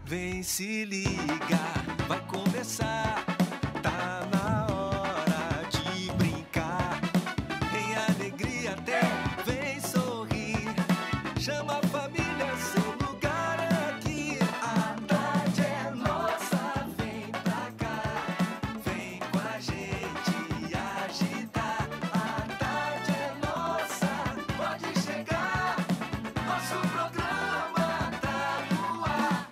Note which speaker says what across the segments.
Speaker 1: Vem se liga, vai começar. Tá na hora de brincar. Em alegria até vem sorrir. Chama a família, seu lugar é aqui. A tarde é nossa, vem pra cá. Vem com a gente agitar. A tarde é nossa, pode chegar. Nosso programa tá no ar.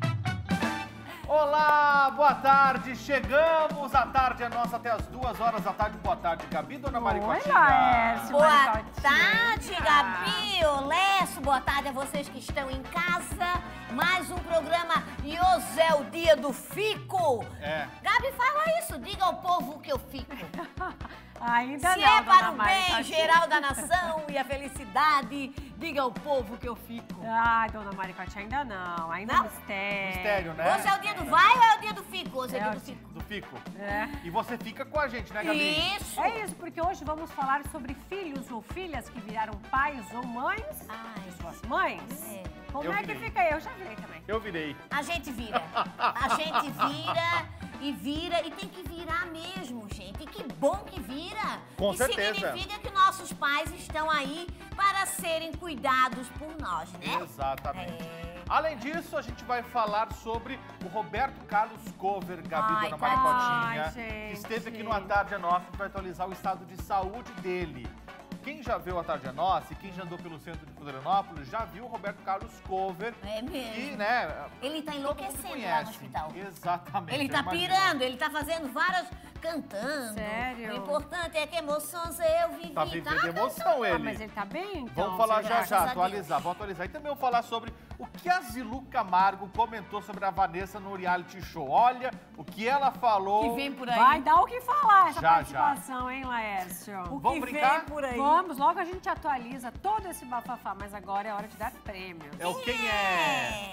Speaker 2: Olá, boa tarde, chegamos, a tarde é nossa até as 2 horas da tarde. Boa tarde, Gabi, dona Maricotinha.
Speaker 3: Laércio,
Speaker 4: Boa
Speaker 3: Maricotinha.
Speaker 4: tarde, Gabi, Lécio, boa tarde a vocês que estão em casa. Mais um programa e hoje é o dia do fico.
Speaker 2: É.
Speaker 4: Gabi, fala isso, diga ao povo que eu fico.
Speaker 3: Ainda
Speaker 4: Se
Speaker 3: não,
Speaker 4: é para
Speaker 3: dona
Speaker 4: o
Speaker 3: Maricotinha.
Speaker 4: bem geral da nação e a felicidade, diga ao povo que eu fico.
Speaker 3: Ai, dona Maricotinha, ainda não. Ainda
Speaker 4: Não?
Speaker 3: é mistério.
Speaker 2: Mistério, né?
Speaker 4: Hoje é o dia do vai ou é o dia do fico? Hoje é
Speaker 3: É
Speaker 4: dia
Speaker 3: o
Speaker 4: do
Speaker 3: dia-
Speaker 4: fico.
Speaker 2: Do Fico.
Speaker 3: É.
Speaker 2: E você fica com a gente, né, Gabi?
Speaker 4: Isso.
Speaker 3: É isso, porque hoje vamos falar sobre filhos ou filhas que viraram pais ou mães
Speaker 4: Ai,
Speaker 3: de suas mães.
Speaker 4: é.
Speaker 3: Como
Speaker 2: Eu
Speaker 3: é que
Speaker 2: virei.
Speaker 3: fica aí? Eu já virei também.
Speaker 2: Eu virei.
Speaker 4: A gente vira. A gente vira e tem que virar mesmo, gente. E que bom que vira.
Speaker 2: Com
Speaker 4: e
Speaker 2: certeza.
Speaker 4: significa que nossos pais estão aí para serem cuidados por nós, né?
Speaker 2: Exatamente.
Speaker 4: É.
Speaker 2: Além disso, a gente vai falar sobre o Roberto Carlos Cover, Gabi,
Speaker 4: Ai,
Speaker 2: dona
Speaker 4: tadinho.
Speaker 2: Maricotinha,
Speaker 3: Ai,
Speaker 2: que
Speaker 3: gente.
Speaker 2: esteve aqui no A Tarde é Nossa para atualizar o estado de saúde dele. Quem já viu A Tarde é Nossa e quem já andou pelo centro de Florianópolis já viu o Roberto Carlos Cover.
Speaker 4: É mesmo.
Speaker 2: E, né,
Speaker 4: Ele tá
Speaker 2: todo mundo
Speaker 4: enlouquecendo lá no
Speaker 2: conhece.
Speaker 4: hospital.
Speaker 2: Exatamente.
Speaker 4: Ele
Speaker 2: eu
Speaker 4: tá
Speaker 2: imagino.
Speaker 4: pirando, ele tá fazendo várias... cantando.
Speaker 3: Sério?
Speaker 4: O importante é que emoções eu vivi.
Speaker 2: Tá vivendo emoção
Speaker 3: Ah,
Speaker 2: ele.
Speaker 3: mas ele tá bem, então?
Speaker 2: Vamos falar
Speaker 3: será?
Speaker 2: já,
Speaker 4: Graças a
Speaker 2: atualizar, vamos atualizar. E também vamos falar sobre o que a Zilu Camargo comentou sobre a Vanessa no reality show. Olha, o que ela falou.
Speaker 4: Que vem por aí.
Speaker 3: Vai dar o que falar essa
Speaker 2: Já,
Speaker 3: participação, hein, Laércio?
Speaker 4: O
Speaker 2: Vamos
Speaker 4: que
Speaker 2: brincar?
Speaker 4: vem por aí.
Speaker 3: Vamos, logo a gente atualiza todo esse bafafá, mas agora é hora de dar prêmios.
Speaker 2: É o Quem É.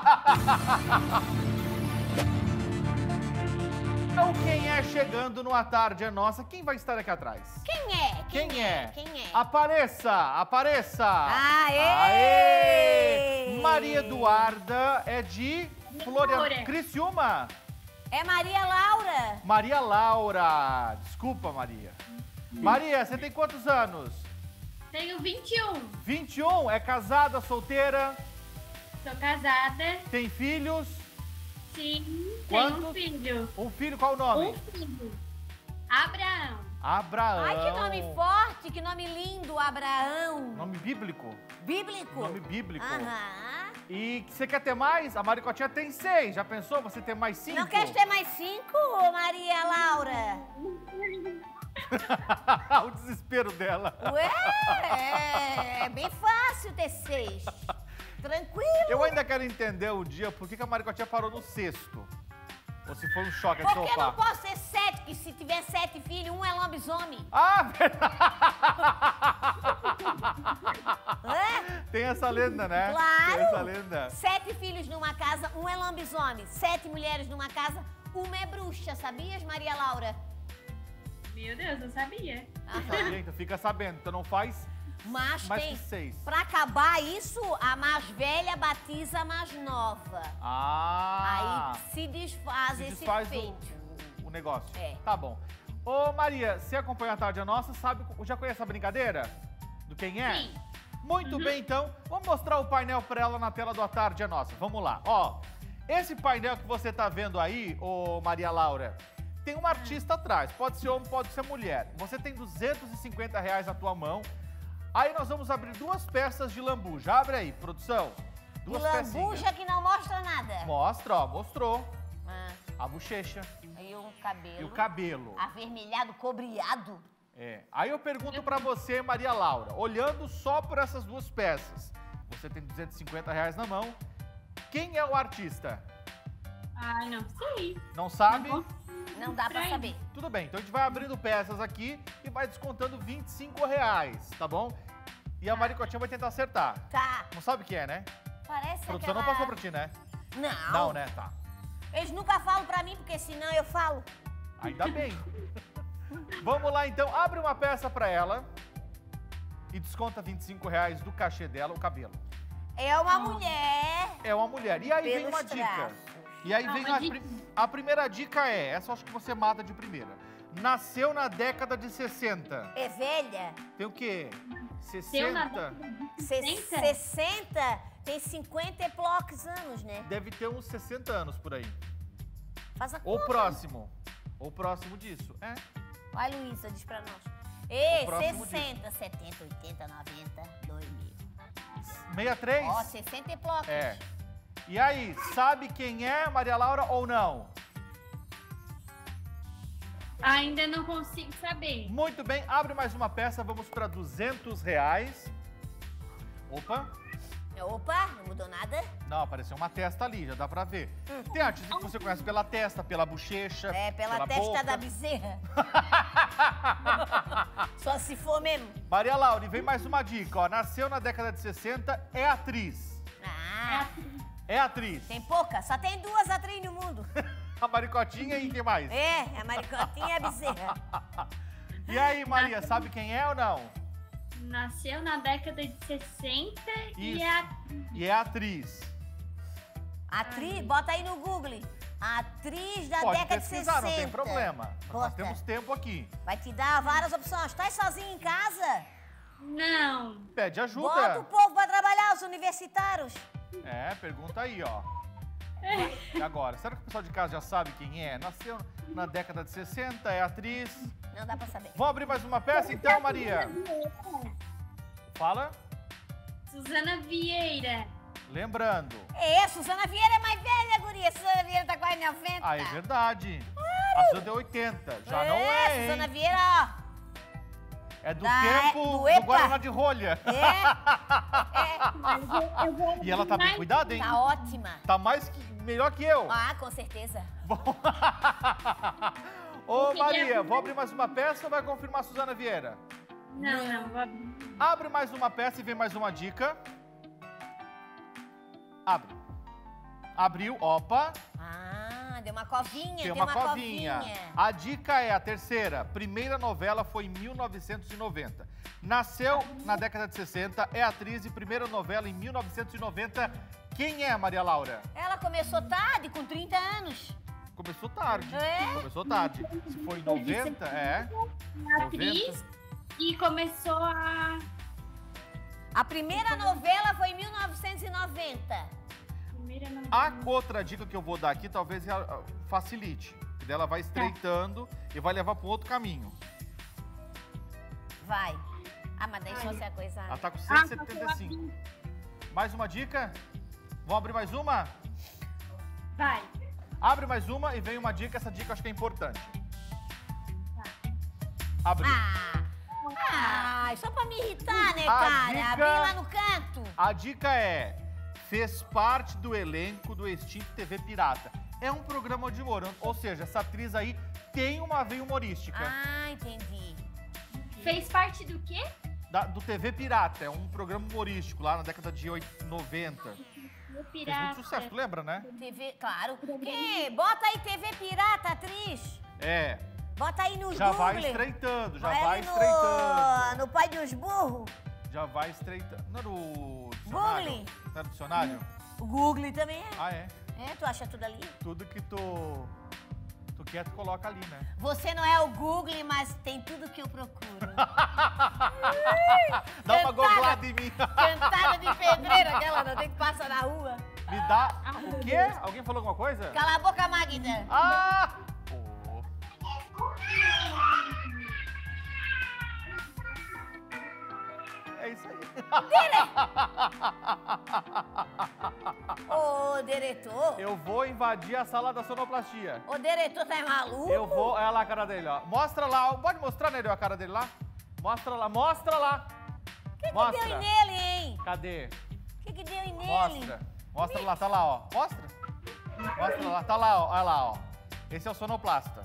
Speaker 2: Então, quem é chegando no A Tarde é Nossa? Quem vai estar aqui atrás?
Speaker 4: Quem é?
Speaker 2: Quem é?
Speaker 4: Quem é?
Speaker 2: Apareça, apareça.
Speaker 4: Aê!
Speaker 2: Aê! Maria Eduarda é de
Speaker 5: Laura.
Speaker 2: Criciúma.
Speaker 4: É Maria Laura.
Speaker 2: Maria Laura. Desculpa, Maria. Maria, você tem quantos anos?
Speaker 5: Tenho 21.
Speaker 2: 21? É casada, solteira?
Speaker 5: Sou casada.
Speaker 2: Tem filhos?
Speaker 5: Sim.
Speaker 2: Quantos?
Speaker 5: Tenho um filho.
Speaker 2: Um filho, qual o nome?
Speaker 5: Um filho. Abraão.
Speaker 2: Abraão.
Speaker 4: Ai, que nome forte, que nome lindo, Abraão.
Speaker 2: Nome bíblico.
Speaker 4: Bíblico.
Speaker 2: Nome bíblico.
Speaker 4: Aham.
Speaker 2: E você quer ter mais? A Maricotinha tem 6. Já pensou você ter mais 5?
Speaker 4: Não quer ter mais 5, Maria Laura?
Speaker 2: O desespero dela.
Speaker 4: Ué, é bem fácil ter 6. Tranquilo.
Speaker 2: Eu ainda quero entender o dia por que a Maricotinha parou no 6º. Ou se foi um choque aqui,
Speaker 4: Porque não
Speaker 2: opa.
Speaker 4: posso ter 7, que se tiver 7 filhos, um é lobisomem.
Speaker 2: Ah, verdade.
Speaker 4: É?
Speaker 2: Tem essa lenda, né?
Speaker 4: Claro.
Speaker 2: Tem essa lenda.
Speaker 4: 7 filhos numa casa, um é lobisomem. 7 mulheres numa casa, uma é bruxa. Sabias, Maria Laura?
Speaker 5: Meu Deus, eu sabia.
Speaker 2: Sabia? Então fica sabendo. Então não faz
Speaker 4: Mas
Speaker 2: mais
Speaker 4: tem...
Speaker 2: que 6.
Speaker 4: Pra acabar isso, a mais velha batiza a mais nova.
Speaker 2: Ah.
Speaker 4: Aí se desfaz
Speaker 2: se
Speaker 4: esse
Speaker 2: desfaz
Speaker 4: feito.
Speaker 2: o negócio.
Speaker 4: É.
Speaker 2: Tá bom. Ô, Maria, você acompanha a Tarde é Nossa, sabe, já conhece a brincadeira? Do quem é?
Speaker 5: Sim.
Speaker 2: Muito bem, então. Vamos mostrar o painel pra ela na tela do A Tarde é Nossa. Vamos lá. Ó, esse painel que você tá vendo aí, ô Maria Laura, tem um artista atrás. Pode ser homem, pode ser mulher. Você tem R$250 na tua mão. Aí nós vamos abrir 2 peças de lambuja. Abre aí, produção.
Speaker 4: E
Speaker 2: 2
Speaker 4: lambuja
Speaker 2: pecinhas.
Speaker 4: que não mostra nada.
Speaker 2: Mostra, ó, mostrou.
Speaker 4: Ah,
Speaker 2: A bochecha
Speaker 4: e o cabelo.
Speaker 2: e o cabelo.
Speaker 4: Avermelhado, cobreado.
Speaker 2: É. Aí eu pergunto pra você, Maria Laura, olhando só por essas 2 peças, você tem R$250 na mão. Quem é o artista?
Speaker 5: Ai, não sei.
Speaker 2: Não sabe?
Speaker 5: Não
Speaker 4: Não dá pra
Speaker 5: Estranho.
Speaker 4: saber.
Speaker 2: Tudo bem, então a gente vai abrindo peças aqui e vai descontando R$25, tá bom? E a Maricotinha vai tentar acertar.
Speaker 4: Tá.
Speaker 2: Não sabe o que é, né?
Speaker 4: Parece
Speaker 2: A produção
Speaker 4: aquela...
Speaker 2: não passou pra ti, né?
Speaker 4: Não.
Speaker 2: Não, né? Tá.
Speaker 4: Eles nunca falam pra mim, porque senão eu falo.
Speaker 2: Ainda bem. Vamos lá, então. Abre uma peça pra ela e desconta R$25 do cachê dela, o cabelo.
Speaker 4: É uma mulher.
Speaker 2: É uma mulher. E aí vem
Speaker 4: Pelos
Speaker 2: uma dica.
Speaker 4: traços.
Speaker 2: E aí vem
Speaker 5: Uma dica.
Speaker 2: a primeira dica essa eu acho que você mata de primeira. Nasceu na década de 60.
Speaker 4: É velha?
Speaker 2: Tem o quê?
Speaker 5: Nasceu na
Speaker 2: 60?
Speaker 4: 60? Tem 50 e poucos anos, né?
Speaker 2: Deve ter uns 60 anos por aí.
Speaker 4: Faz a
Speaker 2: Ou
Speaker 4: conta.
Speaker 2: próximo. Ou próximo disso. É.
Speaker 4: Vai, Luísa, diz pra nós. Ei,
Speaker 2: O próximo
Speaker 4: 60, 70, 80, 90, 2000.
Speaker 2: 63?
Speaker 4: Ó, 60 e poucos.
Speaker 2: É. E aí, sabe quem é Maria Laura ou não?
Speaker 5: Ainda não consigo saber.
Speaker 2: Muito bem, abre mais uma peça, vamos para R$200. Opa,
Speaker 4: Opa, não mudou nada?
Speaker 2: não, apareceu uma testa ali, já dá pra ver. Tem artista que você conhece pela testa, pela bochecha,
Speaker 4: É, pela testa
Speaker 2: boca.
Speaker 4: da bezerra. Só se for mesmo.
Speaker 2: Maria Laura, e vem mais uma dica, ó. Nasceu na década de 60, é atriz.
Speaker 4: Ah,
Speaker 2: É atriz.
Speaker 4: tem pouca? Só tem duas atrizes no mundo.
Speaker 2: A Maricotinha e quem mais?
Speaker 4: É, a Maricotinha e a bezerra.
Speaker 2: E aí, Maria, sabe quem é ou não?
Speaker 5: Nasceu na década de 60 e
Speaker 2: Isso.
Speaker 5: é
Speaker 2: E é atriz.
Speaker 4: Atriz, bota aí no Google. Atriz da
Speaker 2: Pode
Speaker 4: década de 60.
Speaker 2: pesquisar, não tem problema. Nós
Speaker 4: Bota.
Speaker 2: temos tempo aqui.
Speaker 4: Vai te dar várias opções. Tá sozinho em casa?
Speaker 5: Não.
Speaker 2: Pede
Speaker 4: Bota o
Speaker 2: ajuda.
Speaker 4: povo pra trabalhar, os universitários.
Speaker 2: É, pergunta aí, ó. E agora, será que o pessoal de casa já sabe quem é? Nasceu na década de 60, é atriz.
Speaker 4: Não dá pra saber.
Speaker 2: Vamos abrir mais uma peça então, Maria? Fala.
Speaker 5: Suzana Vieira.
Speaker 2: Lembrando.
Speaker 4: É, Suzana Vieira é mais velha, guria. Suzana Vieira tá quase 90.
Speaker 2: Ah, é verdade. A Suzana é 80. Já não é, hein?
Speaker 4: Suzana Vieira, ó.
Speaker 2: É do
Speaker 4: Da-
Speaker 2: tempo
Speaker 4: do
Speaker 2: do
Speaker 4: EPA.
Speaker 2: Guaraná de rolha.
Speaker 5: Eu vou
Speaker 2: E ela tá bem
Speaker 5: mais-
Speaker 2: cuidada, hein?
Speaker 4: Tá ótima.
Speaker 2: Tá melhor que eu.
Speaker 4: Ah, com certeza.
Speaker 2: Ô, Maria, vou abrir mais uma peça ou vai confirmar a Suzana Vieira?
Speaker 5: Não, vou abrir.
Speaker 2: Abre mais uma peça e vem mais uma dica. Abre. Abriu, opa,
Speaker 4: Ah, deu uma covinha,
Speaker 2: tem
Speaker 4: deu
Speaker 2: uma covinha. A dica é a terceira. Primeira novela foi em 1990. Nasceu na década de 60, é atriz e primeira novela em 1990. Quem é, Maria Laura?
Speaker 4: Ela começou tarde, com 30 anos.
Speaker 2: Começou tarde.
Speaker 4: É?
Speaker 2: Começou tarde. Se foi em 90, é.
Speaker 5: Atriz e começou a...
Speaker 4: A primeira novela foi em 1990.
Speaker 5: Primeira novela.
Speaker 2: A outra dica que eu vou dar aqui talvez facilite. Que dela vai estreitando e vai levar para outro caminho.
Speaker 4: Vai. Ah, mas daí só se a coisa...
Speaker 2: Ela tá com 175. Mais uma dica? Vamos abrir mais uma?
Speaker 5: Vai.
Speaker 2: Abre mais uma e vem uma dica. Essa dica eu acho que é importante. Abriu.
Speaker 4: Só pra me irritar, né,
Speaker 2: A
Speaker 4: cara?
Speaker 2: dica-
Speaker 4: Abri lá no canto.
Speaker 2: A dica é: fez parte do elenco do extinto TV Pirata. É um programa de humor, ou seja, essa atriz aí tem uma veia humorística.
Speaker 4: Ah, entendi.
Speaker 5: Fez parte do quê?
Speaker 2: Do TV Pirata, é um programa humorístico lá na década de 90.
Speaker 5: Do
Speaker 2: Fez
Speaker 5: Pirata.
Speaker 2: muito sucesso, tu lembra, né?
Speaker 4: TV, claro. Bota aí TV Pirata, atriz.
Speaker 2: É,
Speaker 4: Bota aí nos
Speaker 2: já
Speaker 4: Google.
Speaker 2: vai estreitando, já
Speaker 4: Vai
Speaker 2: vai
Speaker 4: ali
Speaker 2: estreitando.
Speaker 4: no Pai dos Burros.
Speaker 2: Já vai estreitando. Não era o dicionário?
Speaker 4: Google.
Speaker 2: Não era o dicionário?
Speaker 4: O Google também é.
Speaker 2: Ah, é.
Speaker 4: É, tu acha tudo ali?
Speaker 2: Tudo que tu quer, tu coloca ali, né?
Speaker 4: Você não é o Google, mas tem tudo que eu procuro.
Speaker 2: Dá uma
Speaker 4: Cantada.
Speaker 2: googlada em mim.
Speaker 4: Cantada de pedreira, aquela não tem que passar na rua.
Speaker 2: Me dá o quê? Alguém falou alguma coisa?
Speaker 4: Cala a boca, Magda.
Speaker 2: Ah! Pô. É isso aí.
Speaker 4: Ô, diretor.
Speaker 2: Eu vou invadir a sala da sonoplastia.
Speaker 4: Ô, diretor, tá maluco?
Speaker 2: Eu vou... Olha lá a cara dele, ó. Mostra lá. Pode mostrar, Nereu, a cara dele lá? Mostra lá. Mostra lá.
Speaker 4: Que
Speaker 2: Mostra.
Speaker 4: deu nele, hein?
Speaker 2: Cadê?
Speaker 4: Que deu nele?
Speaker 2: Mostra. Mostra lá. Tá lá, ó. Mostra. Mostra lá. Tá lá, ó. Olha lá, ó. Esse é o sonoplasta.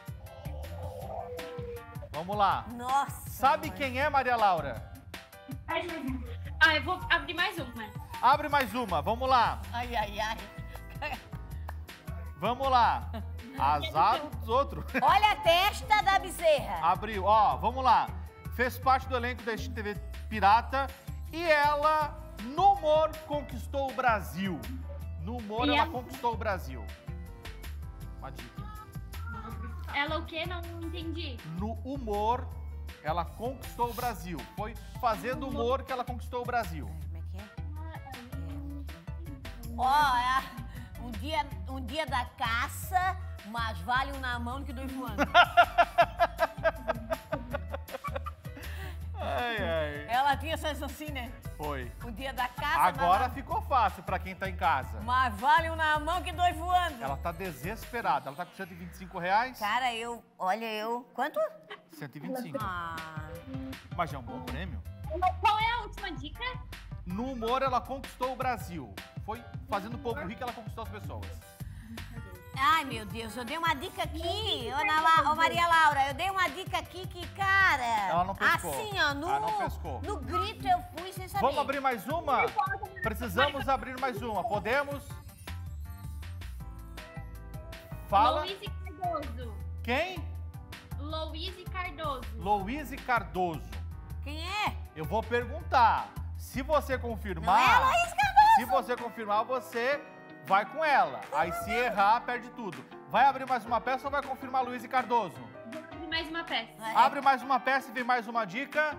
Speaker 2: Vamos lá.
Speaker 4: Nossa.
Speaker 2: Sabe quem é, Maria Laura?
Speaker 5: Ah, eu vou abrir mais uma.
Speaker 2: Abre mais uma. Vamos lá.
Speaker 4: Ai, ai, ai.
Speaker 2: Vamos lá. Azar dos outros.
Speaker 4: Olha a testa da bezerra.
Speaker 2: Abriu. Ó, vamos lá. Fez parte do elenco da Extinta TV Pirata e ela no humor conquistou o Brasil? No humor, ela conquistou o Brasil. Uma dica.
Speaker 5: Ela o quê? Não entendi.
Speaker 2: No humor, ela conquistou o Brasil. Foi fazendo humor que ela conquistou o Brasil.
Speaker 4: Como é que é? Ó, um dia da caça, mas vale um na mão do que dois voando.
Speaker 2: Ai, ai.
Speaker 4: Ela tinha essas assim, né?
Speaker 2: Foi.
Speaker 4: Um dia da caça,
Speaker 2: Agora ficou fácil pra quem tá em casa.
Speaker 4: mas vale um na mão que dois voando.
Speaker 2: Ela tá desesperada. Ela tá com R$125.
Speaker 4: Cara, quanto?
Speaker 2: 125.
Speaker 4: Ah,
Speaker 2: Mas já é um bom prêmio.
Speaker 5: Qual é a última dica?
Speaker 2: No humor, ela conquistou o Brasil. Foi fazendo o povo rir que ela conquistou as pessoas.
Speaker 4: ai, meu Deus, eu dei uma dica aqui, ô Maria Laura, eu dei uma dica aqui que, cara...
Speaker 2: Ela não pescou.
Speaker 4: Assim, ó,
Speaker 2: Ela não pescou.
Speaker 4: no grito eu fui sem saber.
Speaker 2: Vamos abrir mais uma? Precisamos abrir mais uma. Podemos? Fala.
Speaker 5: Louise Cardoso.
Speaker 2: Quem?
Speaker 5: Louise Cardoso.
Speaker 2: Louise Cardoso.
Speaker 4: Quem é?
Speaker 2: Eu vou perguntar. Se você confirmar...
Speaker 4: Não é a Louise Cardoso.
Speaker 2: Se você confirmar, você vai com ela. Aí se errar, perde tudo. Vai abrir mais uma peça ou vai confirmar Louise Cardoso?
Speaker 5: Vou abrir mais uma peça.
Speaker 2: Abre mais uma peça e vem mais uma dica.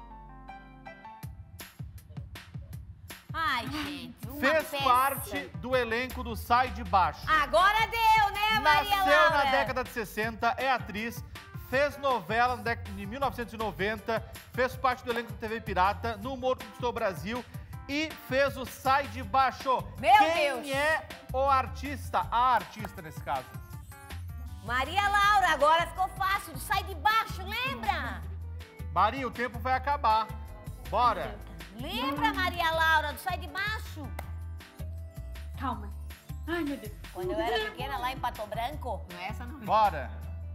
Speaker 4: Ai, gente, uma
Speaker 2: Fez
Speaker 4: peça.
Speaker 2: parte do elenco do Sai de Baixo.
Speaker 4: Agora deu, né, Maria
Speaker 2: Nasceu
Speaker 4: Laura?
Speaker 2: na década de 60, é atriz, fez novela na década de 1990, fez parte do elenco da TV Pirata, no Humor Conquistou o Brasil e fez o Sai de Baixo.
Speaker 4: Meu
Speaker 2: Quem
Speaker 4: Deus!
Speaker 2: é o artista? A artista nesse caso.
Speaker 4: Maria Laura, agora ficou fácil. Sai de baixo, lembra?
Speaker 2: Maria, o tempo vai acabar. Bora.
Speaker 4: Lembra, Maria Laura, do Sai de Baixo?
Speaker 5: Calma. Ai, meu Deus.
Speaker 4: Quando eu era pequena lá em Pato Branco.
Speaker 3: Não é essa, não.
Speaker 2: Bora.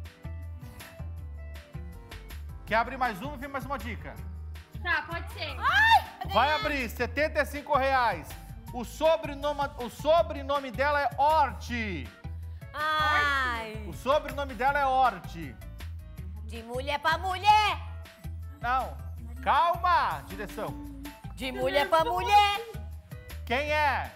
Speaker 2: Quer abrir mais uma e vem mais uma dica?
Speaker 5: Tá, pode ser.
Speaker 2: Vai abrir, R$75. O sobrenome dela é Orti.
Speaker 4: Ai,
Speaker 2: O sobrenome dela é Orti.
Speaker 4: de mulher pra mulher.
Speaker 2: Não, calma, direção.
Speaker 4: De mulher pra mulher.
Speaker 2: Quem é?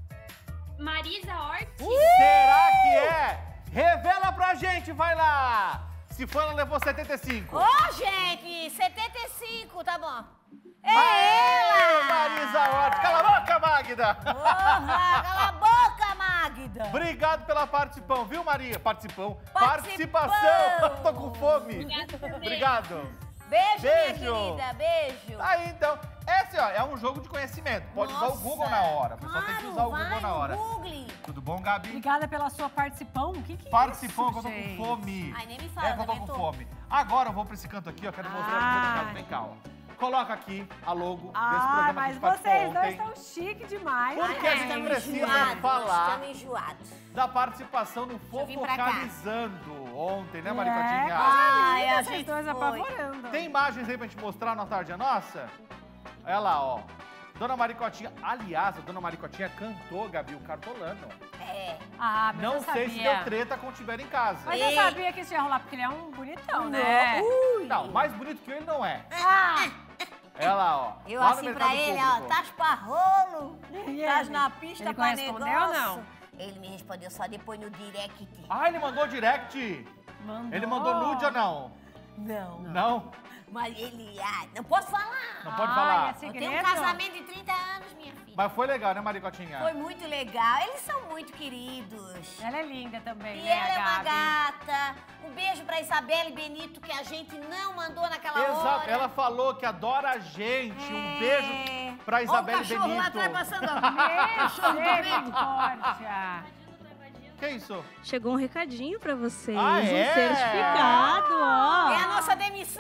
Speaker 5: Marisa Hort.
Speaker 2: Será que é? Revela pra gente, vai lá. Se for, ela levou 75.
Speaker 4: Ô, gente, 75, tá bom. É
Speaker 2: Aê,
Speaker 4: ela!
Speaker 2: Marisa Hort. Cala a boca, Magda.
Speaker 4: Porra, cala a boca, Magda.
Speaker 2: Obrigado pela participação, viu, Maria? Participação.
Speaker 4: Participação.
Speaker 2: Tô com fome.
Speaker 5: Obrigada também.
Speaker 2: Obrigado.
Speaker 4: Beijo,
Speaker 2: Beijo.
Speaker 4: minha querida, beijo.
Speaker 2: Aí, então, esse ó, é um jogo de conhecimento. Pode usar o
Speaker 4: Nossa,
Speaker 2: Google na hora. O pessoal tem que
Speaker 4: claro,
Speaker 2: usar o
Speaker 4: vai
Speaker 2: Google na
Speaker 4: no
Speaker 2: hora.
Speaker 4: Google.
Speaker 2: Tudo bom, Gabi?
Speaker 3: Obrigada pela sua participação. O que é
Speaker 2: Participou,
Speaker 3: isso,
Speaker 2: que eu tô com
Speaker 3: gente?
Speaker 2: fome.
Speaker 4: Ai, nem me fala,
Speaker 2: É que eu tô
Speaker 4: também
Speaker 2: com
Speaker 4: tô.
Speaker 2: fome. Agora eu vou pra esse canto aqui, ó. Quero mostrar
Speaker 3: Ai.
Speaker 2: pro meu. Vem cá, ó. Coloca aqui a logo desse
Speaker 3: Ah,
Speaker 2: programa que a
Speaker 3: mas
Speaker 2: gente participou
Speaker 3: vocês dois
Speaker 2: ontem.
Speaker 3: estão chique demais.
Speaker 2: Por que
Speaker 3: né?
Speaker 2: a gente
Speaker 4: Estamos
Speaker 2: precisa
Speaker 4: enjoados,
Speaker 2: falar
Speaker 4: Estamos enjoados.
Speaker 2: da participação no
Speaker 4: eu vir pra cá.
Speaker 2: Fofocalizando ontem, né,
Speaker 3: É,
Speaker 2: Maricotinha?
Speaker 4: Ai, a
Speaker 3: vocês
Speaker 4: gente
Speaker 3: dois
Speaker 4: foi.
Speaker 3: apavorando.
Speaker 2: Tem imagens aí pra gente mostrar na tarde a nossa? Olha lá, ó. Dona Maricotinha, aliás, a Dona Maricotinha cantou, Gabi, o Cartolano.
Speaker 4: É.
Speaker 3: Ah, mas
Speaker 2: Não
Speaker 3: eu
Speaker 2: sei se
Speaker 3: sabia.
Speaker 2: deu treta quando estiver em casa.
Speaker 3: Mas eu
Speaker 4: Ei.
Speaker 3: sabia que isso ia rolar, porque ele é um bonitão, né?
Speaker 4: Ui.
Speaker 2: Não, mais bonito que ele não é.
Speaker 3: Ah,
Speaker 2: Olha lá, ó.
Speaker 4: Eu
Speaker 2: Lá no
Speaker 4: assim pra
Speaker 2: Mercado
Speaker 4: ele, ó,
Speaker 2: Público.
Speaker 4: tás pra rolo,
Speaker 3: E
Speaker 4: tás
Speaker 3: ele?
Speaker 4: na pista
Speaker 3: Ele
Speaker 4: pra
Speaker 3: correspondeu
Speaker 4: negócio.
Speaker 3: ou não?
Speaker 4: Ele me respondeu só depois no direct.
Speaker 2: Ah, ele mandou direct.
Speaker 3: mandou.
Speaker 2: Ele mandou nude ou não?
Speaker 4: Não.
Speaker 2: Não?
Speaker 4: Mas ele, ai, não posso falar.
Speaker 2: Não pode
Speaker 3: Ai,
Speaker 2: falar.
Speaker 3: é
Speaker 4: Eu
Speaker 3: segredo?
Speaker 4: tenho um casamento de 30 anos, minha filha.
Speaker 2: Mas foi legal, né, Maricotinha?
Speaker 4: Foi muito legal. Eles são muito queridos.
Speaker 3: Ela é linda também,
Speaker 4: E
Speaker 3: né,
Speaker 4: ela é
Speaker 3: a
Speaker 4: uma
Speaker 3: Gabi?
Speaker 4: gata. Um beijo pra Isabelle Benito, que a gente não mandou naquela
Speaker 2: Exato,
Speaker 4: hora.
Speaker 2: ela falou que adora a gente. Um beijo pra
Speaker 4: Ó,
Speaker 2: Isabelle
Speaker 4: o cachorro
Speaker 2: Benito.
Speaker 4: lá atrás passando. Cachorro também.
Speaker 3: Misericórdia.
Speaker 2: Que isso?
Speaker 6: Chegou um recadinho pra vocês,
Speaker 2: Ah, é?
Speaker 6: um certificado, ó.
Speaker 4: É a nossa demissão.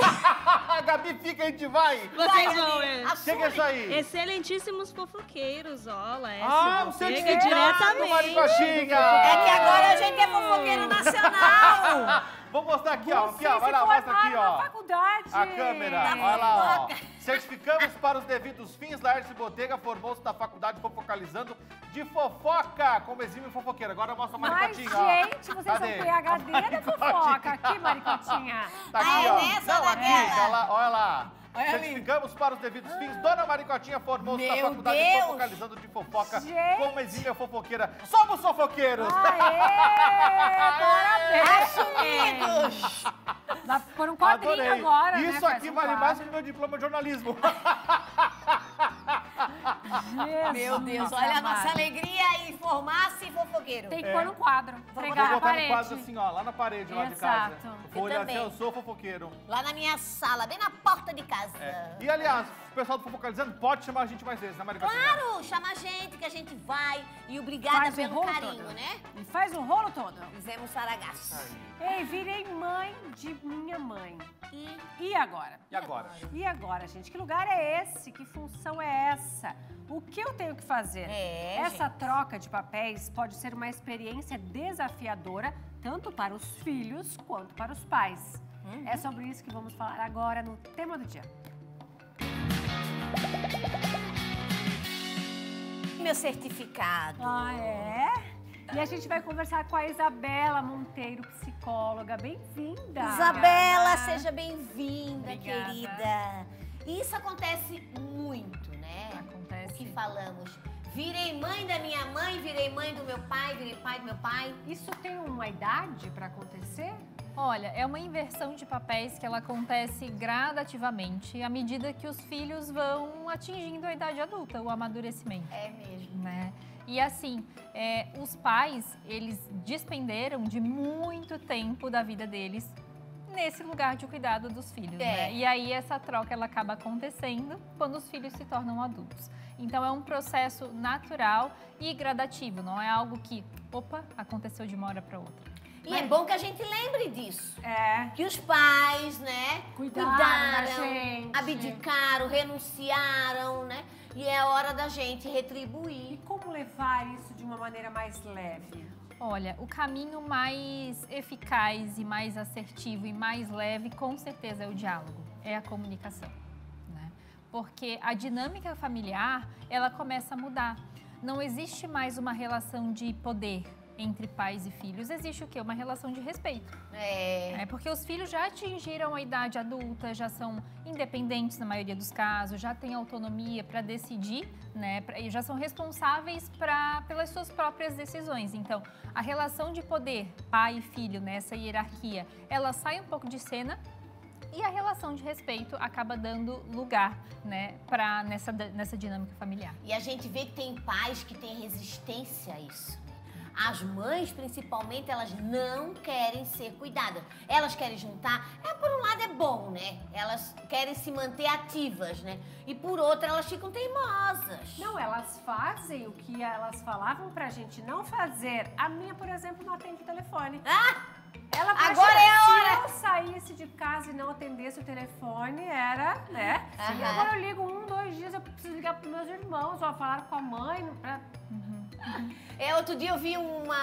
Speaker 2: A Gabi fica, a gente vai.
Speaker 6: Vocês vão,
Speaker 4: A
Speaker 2: Chega
Speaker 4: sua.
Speaker 2: isso aí.
Speaker 6: Excelentíssimos fofoqueiros, ó, Laércio.
Speaker 2: Ah, um
Speaker 6: Chega
Speaker 2: certificado,
Speaker 6: diretamente.
Speaker 2: Maricotinha.
Speaker 4: É que agora a gente é fofoqueiro nacional.
Speaker 2: Vou mostrar aqui, ó. Aqui,
Speaker 3: Vocês
Speaker 2: ó.
Speaker 3: se
Speaker 2: Vai lá, mostra aqui,
Speaker 3: formaram na
Speaker 2: ó.
Speaker 3: faculdade.
Speaker 2: A câmera,
Speaker 4: Da
Speaker 2: olha lá, ó.
Speaker 4: fofoca.
Speaker 2: Certificamos para os devidos fins, Laércio Botega formou-se na faculdade Fofocalizando de fofoca, como exímio fofoqueiro. Agora mostra a
Speaker 3: Mas,
Speaker 2: Maricotinha, ó.
Speaker 3: gente, vocês são PhD da fofoca. Aqui, Maricotinha.
Speaker 2: Tá
Speaker 4: Ah,
Speaker 2: aqui,
Speaker 4: é
Speaker 2: ó.
Speaker 4: nessa
Speaker 2: Não,
Speaker 4: ou
Speaker 2: aqui,
Speaker 4: naquela?
Speaker 2: olha lá, olha lá. Certificamos para os devidos fins. Dona Maricotinha formou-se na
Speaker 4: Meu
Speaker 2: faculdade
Speaker 4: Deus!
Speaker 2: Fofocalizando de Fofoca
Speaker 3: Gente!
Speaker 2: como exímia fofoqueira. Somos fofoqueiros!
Speaker 3: Parabéns!
Speaker 4: Assumidos!
Speaker 3: Dá pra pôr um quadrinho
Speaker 2: Adorei.
Speaker 3: agora, né?
Speaker 2: Isso
Speaker 3: Faz
Speaker 2: aqui
Speaker 3: um
Speaker 2: vale
Speaker 3: quadro.
Speaker 2: mais que o meu diploma de jornalismo.
Speaker 4: Meu Deus,
Speaker 3: Jesus
Speaker 4: olha a nossa
Speaker 3: amado.
Speaker 4: alegria em formar-se fofoqueiro.
Speaker 3: Tem que pôr um quadro,
Speaker 2: Vou
Speaker 3: pregar na
Speaker 2: botar no
Speaker 3: parede.
Speaker 2: quadro assim, ó, lá na parede, lá de casa.
Speaker 3: Exato.
Speaker 2: Vou olhar assim,
Speaker 4: também.
Speaker 2: eu sou fofoqueiro.
Speaker 4: Lá na minha sala, bem na porta de casa.
Speaker 2: E aliás, o pessoal do Fofocalizando pode chamar a gente mais vezes, né, Maricotinha?
Speaker 4: Claro, chama a gente que a gente vai. E obrigada
Speaker 3: Faz o
Speaker 4: pelo
Speaker 3: rolo
Speaker 4: carinho,
Speaker 3: todo.
Speaker 4: né?
Speaker 3: E faz o rolo todo.
Speaker 4: Fizemos saragaço.
Speaker 3: Ei, virei mãe de minha mãe.
Speaker 4: E
Speaker 3: E agora?
Speaker 2: E agora?
Speaker 3: E agora, gente? Que lugar é esse? Que função é essa? O que eu tenho que fazer? Essa troca de papéis pode ser uma experiência desafiadora, tanto para os filhos quanto para os pais. É sobre isso que vamos falar agora no Tema do Dia.
Speaker 4: meu certificado.
Speaker 3: Ah, é? E a gente vai conversar com a Isabela Monteiro, psicóloga. Bem-vinda!
Speaker 4: Isabela,
Speaker 3: Obrigada.
Speaker 4: seja bem-vinda,
Speaker 3: Obrigada.
Speaker 4: querida. E isso acontece muito, né?
Speaker 3: Acontece.
Speaker 4: O que falamos. Virei mãe da minha mãe, virei mãe do meu pai, virei pai do meu pai.
Speaker 3: Isso tem uma idade para acontecer?
Speaker 7: Olha, é uma inversão de papéis que ela acontece gradativamente à medida que os filhos vão atingindo a idade adulta, o amadurecimento,
Speaker 4: É mesmo.
Speaker 7: né? E assim, os pais, eles despenderam de muito tempo da vida deles nesse lugar de cuidado dos filhos, né? E aí essa troca, ela acaba acontecendo quando os filhos se tornam adultos. Então é um processo natural e gradativo, não é algo que, opa, aconteceu de uma hora para outra.
Speaker 4: E é bom que a gente lembre disso.
Speaker 3: É.
Speaker 4: Que os pais, né,
Speaker 3: Cuidaram da gente.
Speaker 4: abdicaram, renunciaram, né? E é hora da gente retribuir.
Speaker 3: E como levar isso de uma maneira mais leve?
Speaker 7: Olha, o caminho mais eficaz e mais assertivo e mais leve, com certeza, é o diálogo, é a comunicação, né? Porque a dinâmica familiar, ela começa a mudar. Não existe mais uma relação de poder entre pais e filhos, existe o quê? Uma relação de respeito. Porque os filhos já atingiram a idade adulta, já são independentes na maioria dos casos, já têm autonomia para decidir, né? E já são responsáveis pelas suas próprias decisões. Então, a relação de poder pai e filho, nessa hierarquia, ela sai um pouco de cena. E a relação de respeito acaba dando lugar, né, nessa dinâmica familiar.
Speaker 4: E a gente vê que tem pais que têm resistência a isso. As mães, principalmente, elas não querem ser cuidadas. Elas querem juntar. Por um lado é bom, né? Elas querem se manter ativas, né? E por outro, elas ficam teimosas.
Speaker 3: Não, elas fazem o que elas falavam pra gente não fazer. A minha, por exemplo, não atende o telefone. Ela
Speaker 4: Agora é a
Speaker 3: se
Speaker 4: hora.
Speaker 3: eu saísse de casa e não atendesse o telefone, era, né? E
Speaker 4: Aham.
Speaker 3: agora eu ligo 1, 2 dias, eu preciso ligar pros meus irmãos, ó, falar com a mãe, pra...
Speaker 4: Outro dia eu vi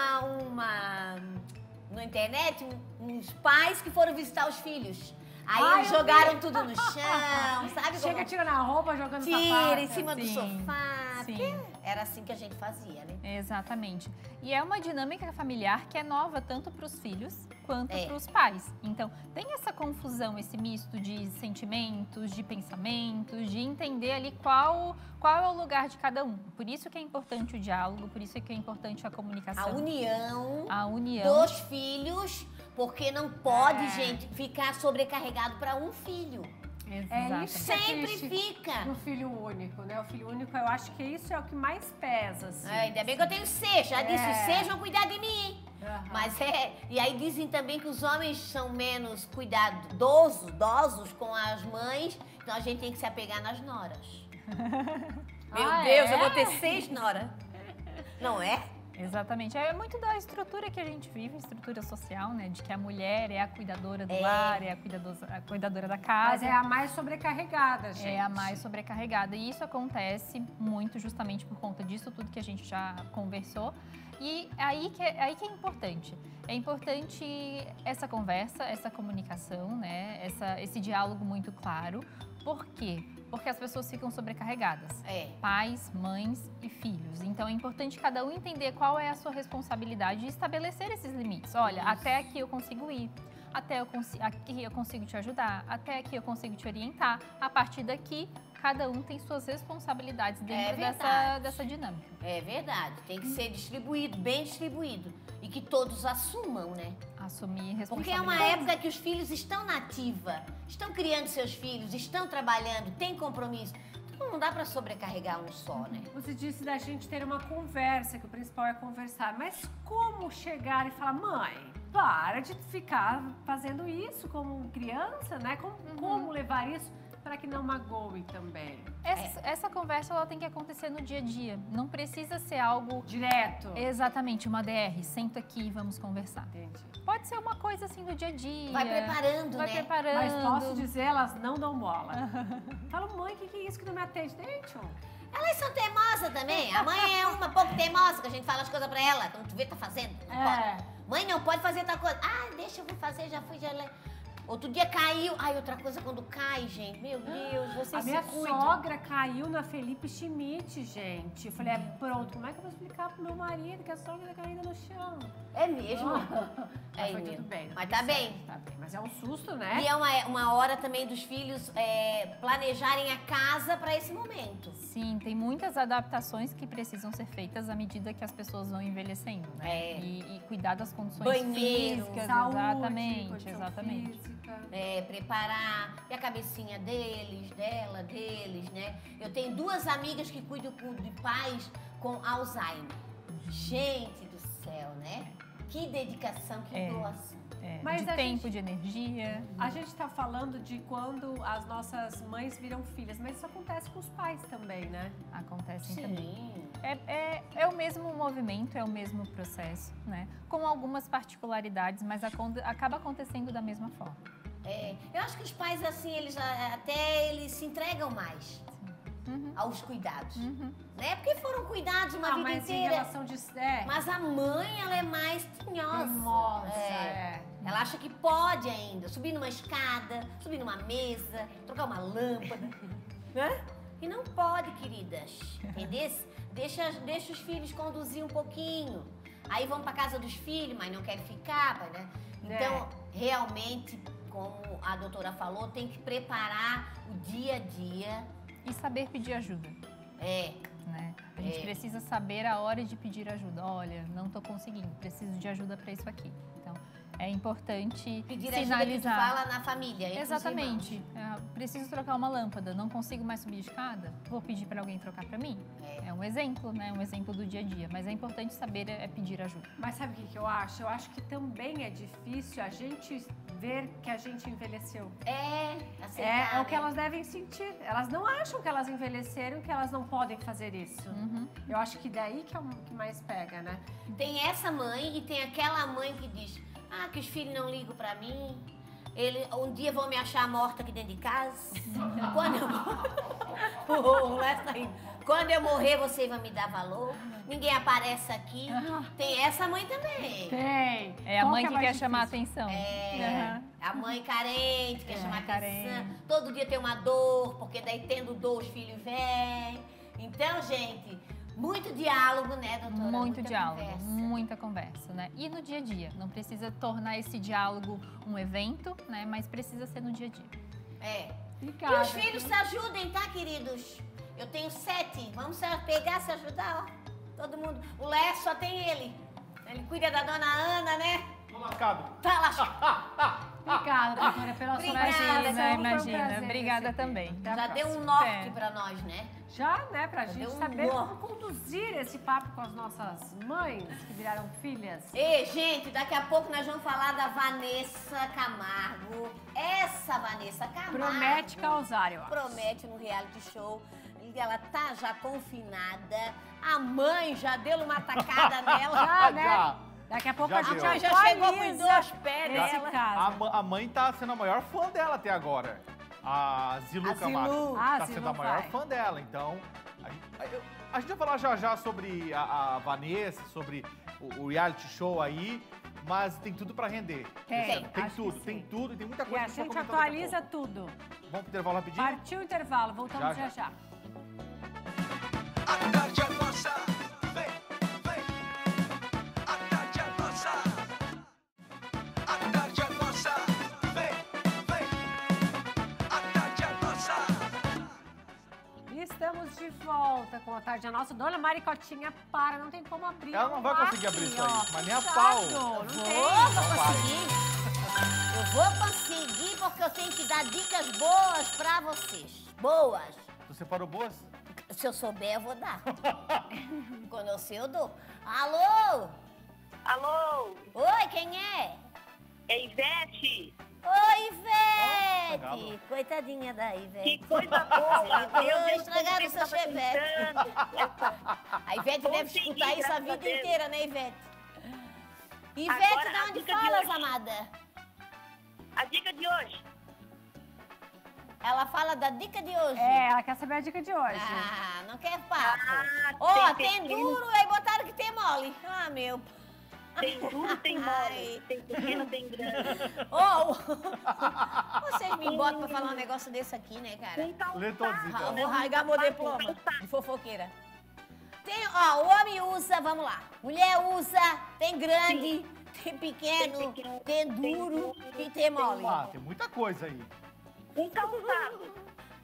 Speaker 4: na internet uns pais que foram visitar os filhos. Aí
Speaker 3: Ai,
Speaker 4: eles
Speaker 3: eu
Speaker 4: jogaram
Speaker 3: vi.
Speaker 4: tudo no chão, sabe?
Speaker 3: Chega
Speaker 4: como?
Speaker 3: tirando a roupa, jogando
Speaker 4: Tira
Speaker 3: sapato.
Speaker 4: em cima do
Speaker 7: Sim,
Speaker 4: sofá.
Speaker 7: sim.
Speaker 4: porque Era assim que a gente fazia, né?
Speaker 7: Exatamente. E é uma dinâmica familiar que é nova tanto para os filhos quanto para os pais. Então, tem essa confusão, esse misto de sentimentos, de pensamentos, de entender ali qual é o lugar de cada um. Por isso que é importante o diálogo, por isso que é importante a comunicação.
Speaker 4: A união
Speaker 7: dos
Speaker 4: dos filhos, porque não pode, gente, ficar sobrecarregado para um filho.
Speaker 3: É isso que é
Speaker 4: Sempre
Speaker 3: triste
Speaker 4: fica.
Speaker 3: no filho único, né? O filho único, eu acho que isso é o que mais pesa, assim.
Speaker 4: Ainda bem que eu tenho C, já disse, os C vão cuidar de mim.
Speaker 3: Aham.
Speaker 4: Mas e aí dizem também que os homens são menos cuidadosos com as mães, então a gente tem que se apegar nas noras. Meu Deus, eu vou ter 6 noras. Não é?
Speaker 7: Exatamente. É muito da estrutura que a gente vive, estrutura social, né? De que a mulher é a cuidadora do lar, é a cuidadora da casa.
Speaker 3: Mas é a mais sobrecarregada, gente.
Speaker 7: É a mais sobrecarregada. E isso acontece muito justamente por conta disso, tudo que a gente já conversou. E aí que é importante. É importante essa conversa, essa comunicação, né? Esse diálogo muito claro. Por quê? Porque as pessoas ficam sobrecarregadas. Pais, mães e filhos. Então, é importante cada um entender qual é a sua responsabilidade e estabelecer esses limites. Olha, até aqui eu consigo ir. até aqui eu consigo te ajudar, até aqui eu consigo te orientar. A partir daqui, cada um tem suas responsabilidades dentro dessa dinâmica.
Speaker 4: É verdade, tem que ser distribuído, bem distribuído. E que todos assumam, né?
Speaker 7: Assumir responsabilidade.
Speaker 4: Porque é uma época que os filhos estão na ativa, estão criando seus filhos, estão trabalhando, têm compromisso. Então não dá para sobrecarregar um só, né?
Speaker 3: Você disse da gente ter uma conversa, que o principal é conversar. Mas como chegar e falar, mãe, para de ficar fazendo isso como criança, né? Como levar isso para que não magoe também?
Speaker 7: Essa conversa ela tem que acontecer no dia a dia. Não precisa ser algo
Speaker 3: direto.
Speaker 7: Exatamente, uma DR. Senta aqui e vamos conversar.
Speaker 3: Entendi.
Speaker 7: Pode ser uma coisa assim do dia a dia.
Speaker 4: Vai preparando,
Speaker 7: Vai
Speaker 4: né?
Speaker 7: preparando.
Speaker 3: Mas posso dizer, elas não dão bola. Falo, mãe, o que é isso que não me atende? Deixa.
Speaker 4: Elas são teimosas também. A mãe é uma pouco teimosa, que a gente fala as coisas pra ela. Quando tu vê, tá fazendo. Não pode. Mãe, não pode fazer tal coisa. Ah, deixa, eu vou fazer, já fui, já... Outro dia caiu. Ai, outra coisa, quando cai, gente. Meu Deus, vocês
Speaker 3: A minha
Speaker 4: se cuidam.
Speaker 3: sogra caiu na Felipe Schmidt, gente. Eu falei, pronto, como é que eu vou explicar pro meu marido que a sogra tá caída no chão?
Speaker 4: É mesmo?
Speaker 3: Mas
Speaker 4: É
Speaker 3: foi
Speaker 4: mesmo.
Speaker 3: tudo bem.
Speaker 4: Mas
Speaker 3: tudo
Speaker 4: tá
Speaker 3: certo,
Speaker 4: bem.
Speaker 3: Tá bem. Mas é um susto, né?
Speaker 4: E é uma hora também dos filhos planejarem a casa pra esse momento.
Speaker 7: Sim, tem muitas adaptações que precisam ser feitas à medida que as pessoas vão envelhecendo, né? E cuidar das condições
Speaker 4: Banheiro,
Speaker 7: físicas,
Speaker 3: saúde,
Speaker 7: exatamente,
Speaker 3: condição
Speaker 7: exatamente.
Speaker 3: física.
Speaker 4: Preparar e a cabecinha deles, né? Eu tenho 2 amigas que cuidam de pais com Alzheimer. Gente do céu, né? Que dedicação, que doação.
Speaker 3: Mas
Speaker 7: de
Speaker 3: a
Speaker 7: tempo, de energia.
Speaker 3: A gente tá falando de quando as nossas mães viram filhas, mas isso acontece com os pais também, né?
Speaker 7: Acontecem
Speaker 4: Sim.
Speaker 7: também. É o mesmo movimento, é o mesmo processo, né? Com algumas particularidades, mas acaba acontecendo da mesma forma.
Speaker 4: Eu acho que os pais, assim, eles se entregam mais aos cuidados, né? Porque foram cuidados uma vida
Speaker 3: mas
Speaker 4: inteira.
Speaker 3: em relação de...
Speaker 4: Mas a mãe, ela é mais tinhosa.
Speaker 3: Teimosa,
Speaker 4: Ela acha que pode ainda subir numa escada, subir numa mesa, trocar uma lâmpada, né? E não pode, queridas, entendeu? Deixa os filhos conduzir um pouquinho. Aí vão pra casa dos filhos, mas não querem ficar, né? Então, realmente, como a doutora falou, tem que preparar o dia a dia.
Speaker 7: E saber pedir ajuda. Né? A gente precisa saber a hora de pedir ajuda. Olha, não tô conseguindo, preciso de ajuda para isso aqui. Então, é importante
Speaker 4: Pedir
Speaker 7: sinalizar.
Speaker 4: ajuda que tu fala na família, entre os
Speaker 7: Exatamente.
Speaker 4: irmãos.
Speaker 7: Preciso trocar uma lâmpada, não consigo mais subir de escada, vou pedir para alguém trocar para mim? É um exemplo, né? Um exemplo do dia a dia. Mas é importante saber pedir ajuda.
Speaker 3: Mas sabe o que eu acho? Eu acho que também é difícil a gente ver que a gente envelheceu.
Speaker 4: Aceitar,
Speaker 3: É o que elas devem sentir. Elas não acham que elas envelheceram, que elas não podem fazer isso. Eu acho que daí que é o que mais pega, né?
Speaker 4: Tem essa mãe e tem aquela mãe que diz: ah, que os filhos não ligam pra mim. Um dia vão me achar morta aqui dentro de casa. Quando eu morrer, você vai me dar valor. Ninguém aparece aqui. Tem essa mãe também.
Speaker 3: Tem.
Speaker 7: É a
Speaker 3: Qual
Speaker 7: mãe
Speaker 3: que
Speaker 7: que
Speaker 3: é mais
Speaker 7: quer chamar
Speaker 3: difícil?
Speaker 7: atenção.
Speaker 4: A mãe carente, quer chamar atenção.
Speaker 7: carente.
Speaker 4: Todo dia tem uma dor, porque daí tendo dor os filhos vêm. Então, gente, muito diálogo, né, doutora?
Speaker 7: Muito
Speaker 4: Muita
Speaker 7: diálogo,
Speaker 4: conversa.
Speaker 7: muita conversa, né? E no dia a dia, não precisa tornar esse diálogo um evento, né? Mas precisa ser no dia a dia.
Speaker 4: E os filhos se ajudem, tá, queridos? Eu tenho 7, vamos pegar, se ajudar, ó. Todo mundo. O Léo só tem ele. Ele cuida da dona Ana, né?
Speaker 2: Tô lascado.
Speaker 4: Tá lascado.
Speaker 3: Obrigada, doutora, pela sua participação. Foi um
Speaker 7: Imagina.
Speaker 3: prazer
Speaker 7: Obrigada
Speaker 3: receber.
Speaker 7: também.
Speaker 3: Até a
Speaker 4: Já deu um
Speaker 3: próxima.
Speaker 4: norte pra nós, né?
Speaker 3: Já, né, pra gente
Speaker 4: deu um
Speaker 3: saber
Speaker 4: nó.
Speaker 3: como conduzir esse papo com as nossas mães que viraram filhas.
Speaker 4: Ei, gente, daqui a pouco nós vamos falar da Vanessa Camargo. Essa Vanessa Camargo
Speaker 3: Promete causar, eu acho.
Speaker 4: promete no reality show. Ela tá já confinada. A mãe já deu uma tacada nela.
Speaker 3: Já, né?
Speaker 2: Já.
Speaker 3: Daqui a pouco
Speaker 2: Já
Speaker 3: a gente
Speaker 2: deu.
Speaker 4: Já chegou,
Speaker 3: atualiza
Speaker 4: cuidou as pés
Speaker 3: esse
Speaker 4: dela.
Speaker 3: caso.
Speaker 2: A mãe tá sendo a maior fã dela até agora. A Zilu
Speaker 4: A
Speaker 2: Camargo.
Speaker 4: Zilu.
Speaker 3: Ah,
Speaker 2: Tá
Speaker 3: Zilu
Speaker 2: sendo a maior
Speaker 3: vai.
Speaker 2: fã dela. Então, a gente vai falar já sobre a Vanessa, sobre o reality show aí, mas tem tudo pra render.
Speaker 3: Tem,
Speaker 2: Tem
Speaker 3: acho
Speaker 2: tudo,
Speaker 3: que
Speaker 2: tem
Speaker 3: sim.
Speaker 2: tudo. E tem muita
Speaker 3: E
Speaker 2: coisa
Speaker 3: a
Speaker 2: que eu
Speaker 3: gente
Speaker 2: vou comentar daqui a
Speaker 3: atualiza
Speaker 2: pouco.
Speaker 3: tudo.
Speaker 2: Vamos pro intervalo rapidinho?
Speaker 3: Partiu o intervalo, voltamos
Speaker 2: Já,
Speaker 3: já já.
Speaker 1: A tarde é nossa, vem, vem. A tarde é nossa. A tarde é nossa.
Speaker 3: volta com a Tarde Nossa. Dona Maricotinha, para, não tem como abrir.
Speaker 2: Ela não vai conseguir abrir isso aí,
Speaker 3: ó,
Speaker 2: mas nem a
Speaker 3: fechado,
Speaker 2: pau.
Speaker 3: Não tem.
Speaker 4: Eu vou conseguir porque eu tenho que dar dicas boas pra vocês. Boas.
Speaker 2: Tu separou boas?
Speaker 4: Se eu souber, eu vou dar. Quando eu sei, eu dou. Alô?
Speaker 8: Alô,
Speaker 4: Oi, quem é?
Speaker 8: é Ivete?
Speaker 4: Oi, Ivete!
Speaker 2: legal.
Speaker 4: Coitadinha da
Speaker 8: Que
Speaker 4: Ivete.
Speaker 8: coisa boa!
Speaker 4: Eu
Speaker 8: Deus,
Speaker 4: estragaram
Speaker 8: como
Speaker 4: o seu
Speaker 8: eu tava
Speaker 4: chevette.
Speaker 8: tentando.
Speaker 4: A Ivete deve
Speaker 8: Consegui,
Speaker 4: escutar isso a
Speaker 8: graças a
Speaker 4: vida
Speaker 8: Deus.
Speaker 4: inteira, né, Ivete? Ivete,
Speaker 8: Agora,
Speaker 4: de
Speaker 8: a
Speaker 4: onde
Speaker 8: dica de
Speaker 4: falas,
Speaker 8: hoje.
Speaker 4: amada?
Speaker 8: A dica de hoje.
Speaker 4: Ela fala da dica de hoje.
Speaker 3: É, ela quer saber a dica de hoje.
Speaker 4: Ah, não quer papo.
Speaker 8: Ah,
Speaker 4: Ó,
Speaker 8: tem
Speaker 4: tem
Speaker 8: pequeno.
Speaker 4: duro, aí botaram que tem mole. Ah, meu.
Speaker 8: Tem duro, tem
Speaker 4: Ai.
Speaker 8: mole. Tem pequeno, tem grande.
Speaker 4: Ó, vocês me botam pra falar um negócio desse aqui, né, cara?
Speaker 8: Um calçado.
Speaker 2: Lê todos, então.
Speaker 4: Eu vou rasgar meu diploma de fofoqueira. Tem, ó, o homem usa, vamos lá. Mulher usa, tem grande, tem pequeno,
Speaker 8: Tem pequeno,
Speaker 4: tem duro e tem mole.
Speaker 2: Ah, tem muita coisa aí.
Speaker 8: Um calçado.